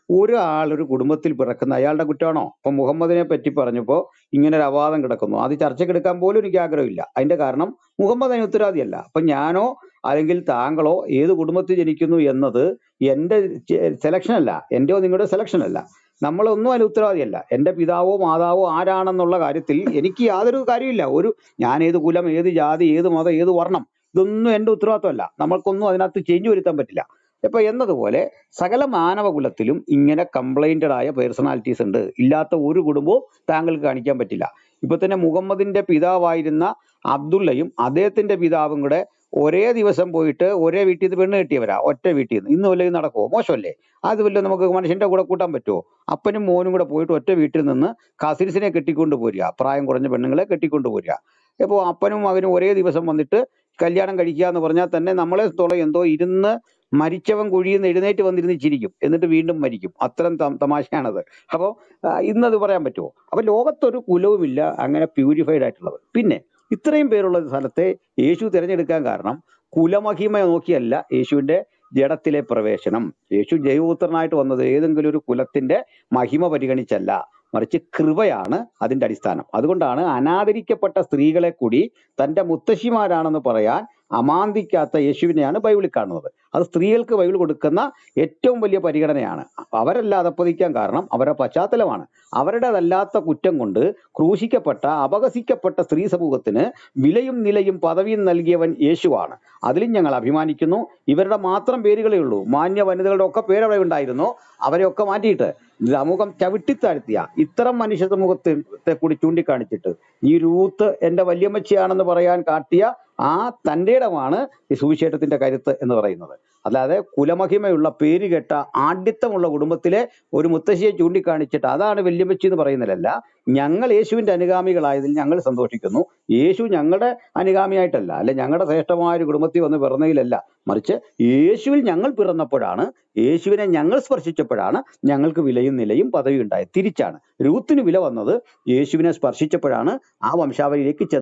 ഒരാൾ ഒരു കുടുംബത്തിൽ പിറക്കുന്ന അയാളുടെ കുറ്റമാണോ? ഇപ്പൊ മുഹമ്മദിനെ പറ്റി പറഞ്ഞപ്പോ ഇങ്ങനെ ഒരു അവാദം കിടക്കുന്നു, അത് ചർച്ചയ്ക്കെടുക്കാൻ പോലും എനിക്ക് ആഗ്രഹമില്ല. അതിന്റെ കാരണം മുഹമ്മദ് അതിന് ഉത്തരവാദിയല്ല. അപ്പൊ ഞാനോ അല്ലെങ്കിൽ താങ്കളോ ഏത് കുടുംബത്തിൽ ജനിക്കുന്നു എന്നത് എന്റെ സെലക്ഷൻ അല്ല, എന്റെയോ നിങ്ങളുടെ സെലക്ഷൻ അല്ല. നമ്മളൊന്നും അതിന് ഉത്തരവാദിയല്ല. എന്റെ പിതാവോ മാതാവോ ആരാണെന്നുള്ള കാര്യത്തിൽ എനിക്ക് യാതൊരു കാര്യമില്ല. ഒരു ഞാൻ ഏത് കുലം, ഏത് ജാതി, ഏത് മതം, ഏത് വർണ്ണം, ഇതൊന്നും എന്റെ ഉത്തരവാദിത്തമല്ല. നമ്മൾക്കൊന്നും അതിനകത്ത് ചേഞ്ച് വരുത്താൻ പറ്റില്ല. ഇപ്പൊ എന്നതുപോലെ സകല മാനവകുലത്തിലും ഇങ്ങനെ കംപ്ലൈന്റഡ് ആയ പേഴ്സണാലിറ്റീസ് ഉണ്ട്. ഇല്ലാത്ത ഒരു കുടുംബവും താങ്കൾക്ക് കാണിക്കാൻ പറ്റില്ല. ഇപ്പൊ തന്നെ മുഹമ്മദിന്റെ പിതാവായിരുന്ന അബ്ദുള്ളയും അദ്ദേഹത്തിന്റെ പിതാവും കൂടെ ഒരേ ദിവസം പോയിട്ട് ഒരേ വീട്ടിൽ നിന്ന് പെണ്ണ് കെട്ടിയവരാ, ഒറ്റ വീട്ടിൽ നിന്ന്. ഇന്ന് വല്ലതും നടക്കുമോ? മോശമല്ലേ? അത് വല്ല നമുക്ക് മനുഷ്യന്റെ കൂടെ കൂട്ടാൻ പറ്റുമോ? അപ്പനും മോനും കൂടെ പോയിട്ട് ഒറ്റ വീട്ടിൽ നിന്ന് കസിൻസിനെ കെട്ടിക്കൊണ്ട് പോരുക, പ്രായം കുറഞ്ഞ പെണ്ണുങ്ങളെ കെട്ടിക്കൊണ്ട് പോരുക. ഇപ്പോൾ അപ്പനും മകനും ഒരേ ദിവസം വന്നിട്ട് കല്യാണം കഴിക്കുക എന്ന് പറഞ്ഞാൽ തന്നെ നമ്മളെ തോളം എന്തോ ഇരുന്ന് മരിച്ചവൻ കുഴിയിൽ നിന്ന് എഴുന്നേറ്റ് വന്നിരുന്ന് ചിരിക്കും, എന്നിട്ട് വീണ്ടും മരിക്കും. അത്തരം ത- തമാശയാണത്. അപ്പോൾ ഇന്നത് പറയാൻ പറ്റുമോ? അപ്പൊ ലോകത്തൊരു കുലവുമില്ല അങ്ങനെ പ്യൂരിഫൈഡ് ആയിട്ടുള്ളത്. പിന്നെ ഇത്രയും പേരുള്ള സ്ഥലത്തെ യേശു തിരഞ്ഞെടുക്കാൻ കാരണം കുലമഹിമ നോക്കിയല്ല യേശുവിന്റെ ജഡത്തിലെ പ്രവേശനം. യേശു ജൈവപുത്രനായിട്ട് വന്നത് ഏതെങ്കിലും ഒരു കുലത്തിന്റെ മഹിമ പരിഗണിച്ചല്ല, മറിച്ച് കൃപയാണ് അതിന്റെ അടിസ്ഥാനം. അതുകൊണ്ടാണ് അനാദരിക്കപ്പെട്ട സ്ത്രീകളെ കൂടി തന്റെ മുത്തശ്ശിമാരാണെന്ന് പറയാൻ അമാന്തിക്കാത്ത യേശുവിനെയാണ് ബൈബിളിൽ കാണുന്നത്. അത് സ്ത്രീകൾക്ക് ബൈബിൾ കൊടുക്കുന്ന ഏറ്റവും വലിയ പരിഗണനയാണ്. അവരല്ല അധപ്പതിക്കാൻ കാരണം അവരുടെ പശ്ചാത്തലമാണ്. അവരുടേതല്ലാത്ത കുറ്റം കൊണ്ട് ക്രൂശിക്കപ്പെട്ട അപഹസിക്കപ്പെട്ട സ്ത്രീ സമൂഹത്തിന് വിലയും നിലയും പദവിയും നൽകിയവൻ യേശുവാണ്. അതിലും ഞങ്ങൾ അഭിമാനിക്കുന്നു. ഇവരുടെ മാത്രം പേരുകളേ ഉള്ളൂ. മാന്യ വനിതകളുടെ ഒക്കെ പേരവിടെ ഉണ്ടായിരുന്നു, അവരെയൊക്കെ മാറ്റിയിട്ട് സമൂഹം ചവിട്ടിത്താഴ്ത്തിയ ഇത്തരം മനുഷ്യ സമൂഹത്തെ കൂടി ചൂണ്ടിക്കാണിച്ചിട്ട് ഈ രൂത്ത് എന്റെ വല്യമ്മച്ചിയാണെന്ന് പറയാൻ കാട്ടിയ ആ തന്റെ ഇടമാണ് ഈ സുവിശേഷത്തിന്റെ കരുത്ത് എന്ന് പറയുന്നത്. അല്ലാതെ കുലമഹിമയുള്ള പേര് കേട്ട ആഢ്യത്വമുള്ള കുടുംബത്തിലെ ഒരു മുത്തശ്ശിയെ ചൂണ്ടിക്കാണിച്ചിട്ട് അതാണ് വല്യമ്മച്ചി എന്ന് പറയുന്നതിലല്ല. ഞങ്ങൾ യേശുവിന്റെ അനുഗാമികളായതിൽ ഞങ്ങൾ സന്തോഷിക്കുന്നു. യേശു ഞങ്ങളുടെ അനുഗാമിയായിട്ടല്ല, അല്ലെ ഞങ്ങളുടെ ശ്രേഷ്ഠമായ ഒരു കുടുംബത്തിൽ വന്ന് പിറന്നതിലല്ല, മറിച്ച് യേശുവിൽ ഞങ്ങൾ പിറന്നപ്പോഴാണ്, യേശുവിനെ ഞങ്ങൾ സ്പർശിച്ചപ്പോഴാണ് ഞങ്ങൾക്ക് വിലയും നിലയും പദവിയും ഉണ്ടായത്. തിരിച്ചാണ് രൂത്തിന് വില വന്നത് യേശുവിനെ സ്പർശിച്ചപ്പോഴാണ് ആ വംശാവലിയിലേക്ക്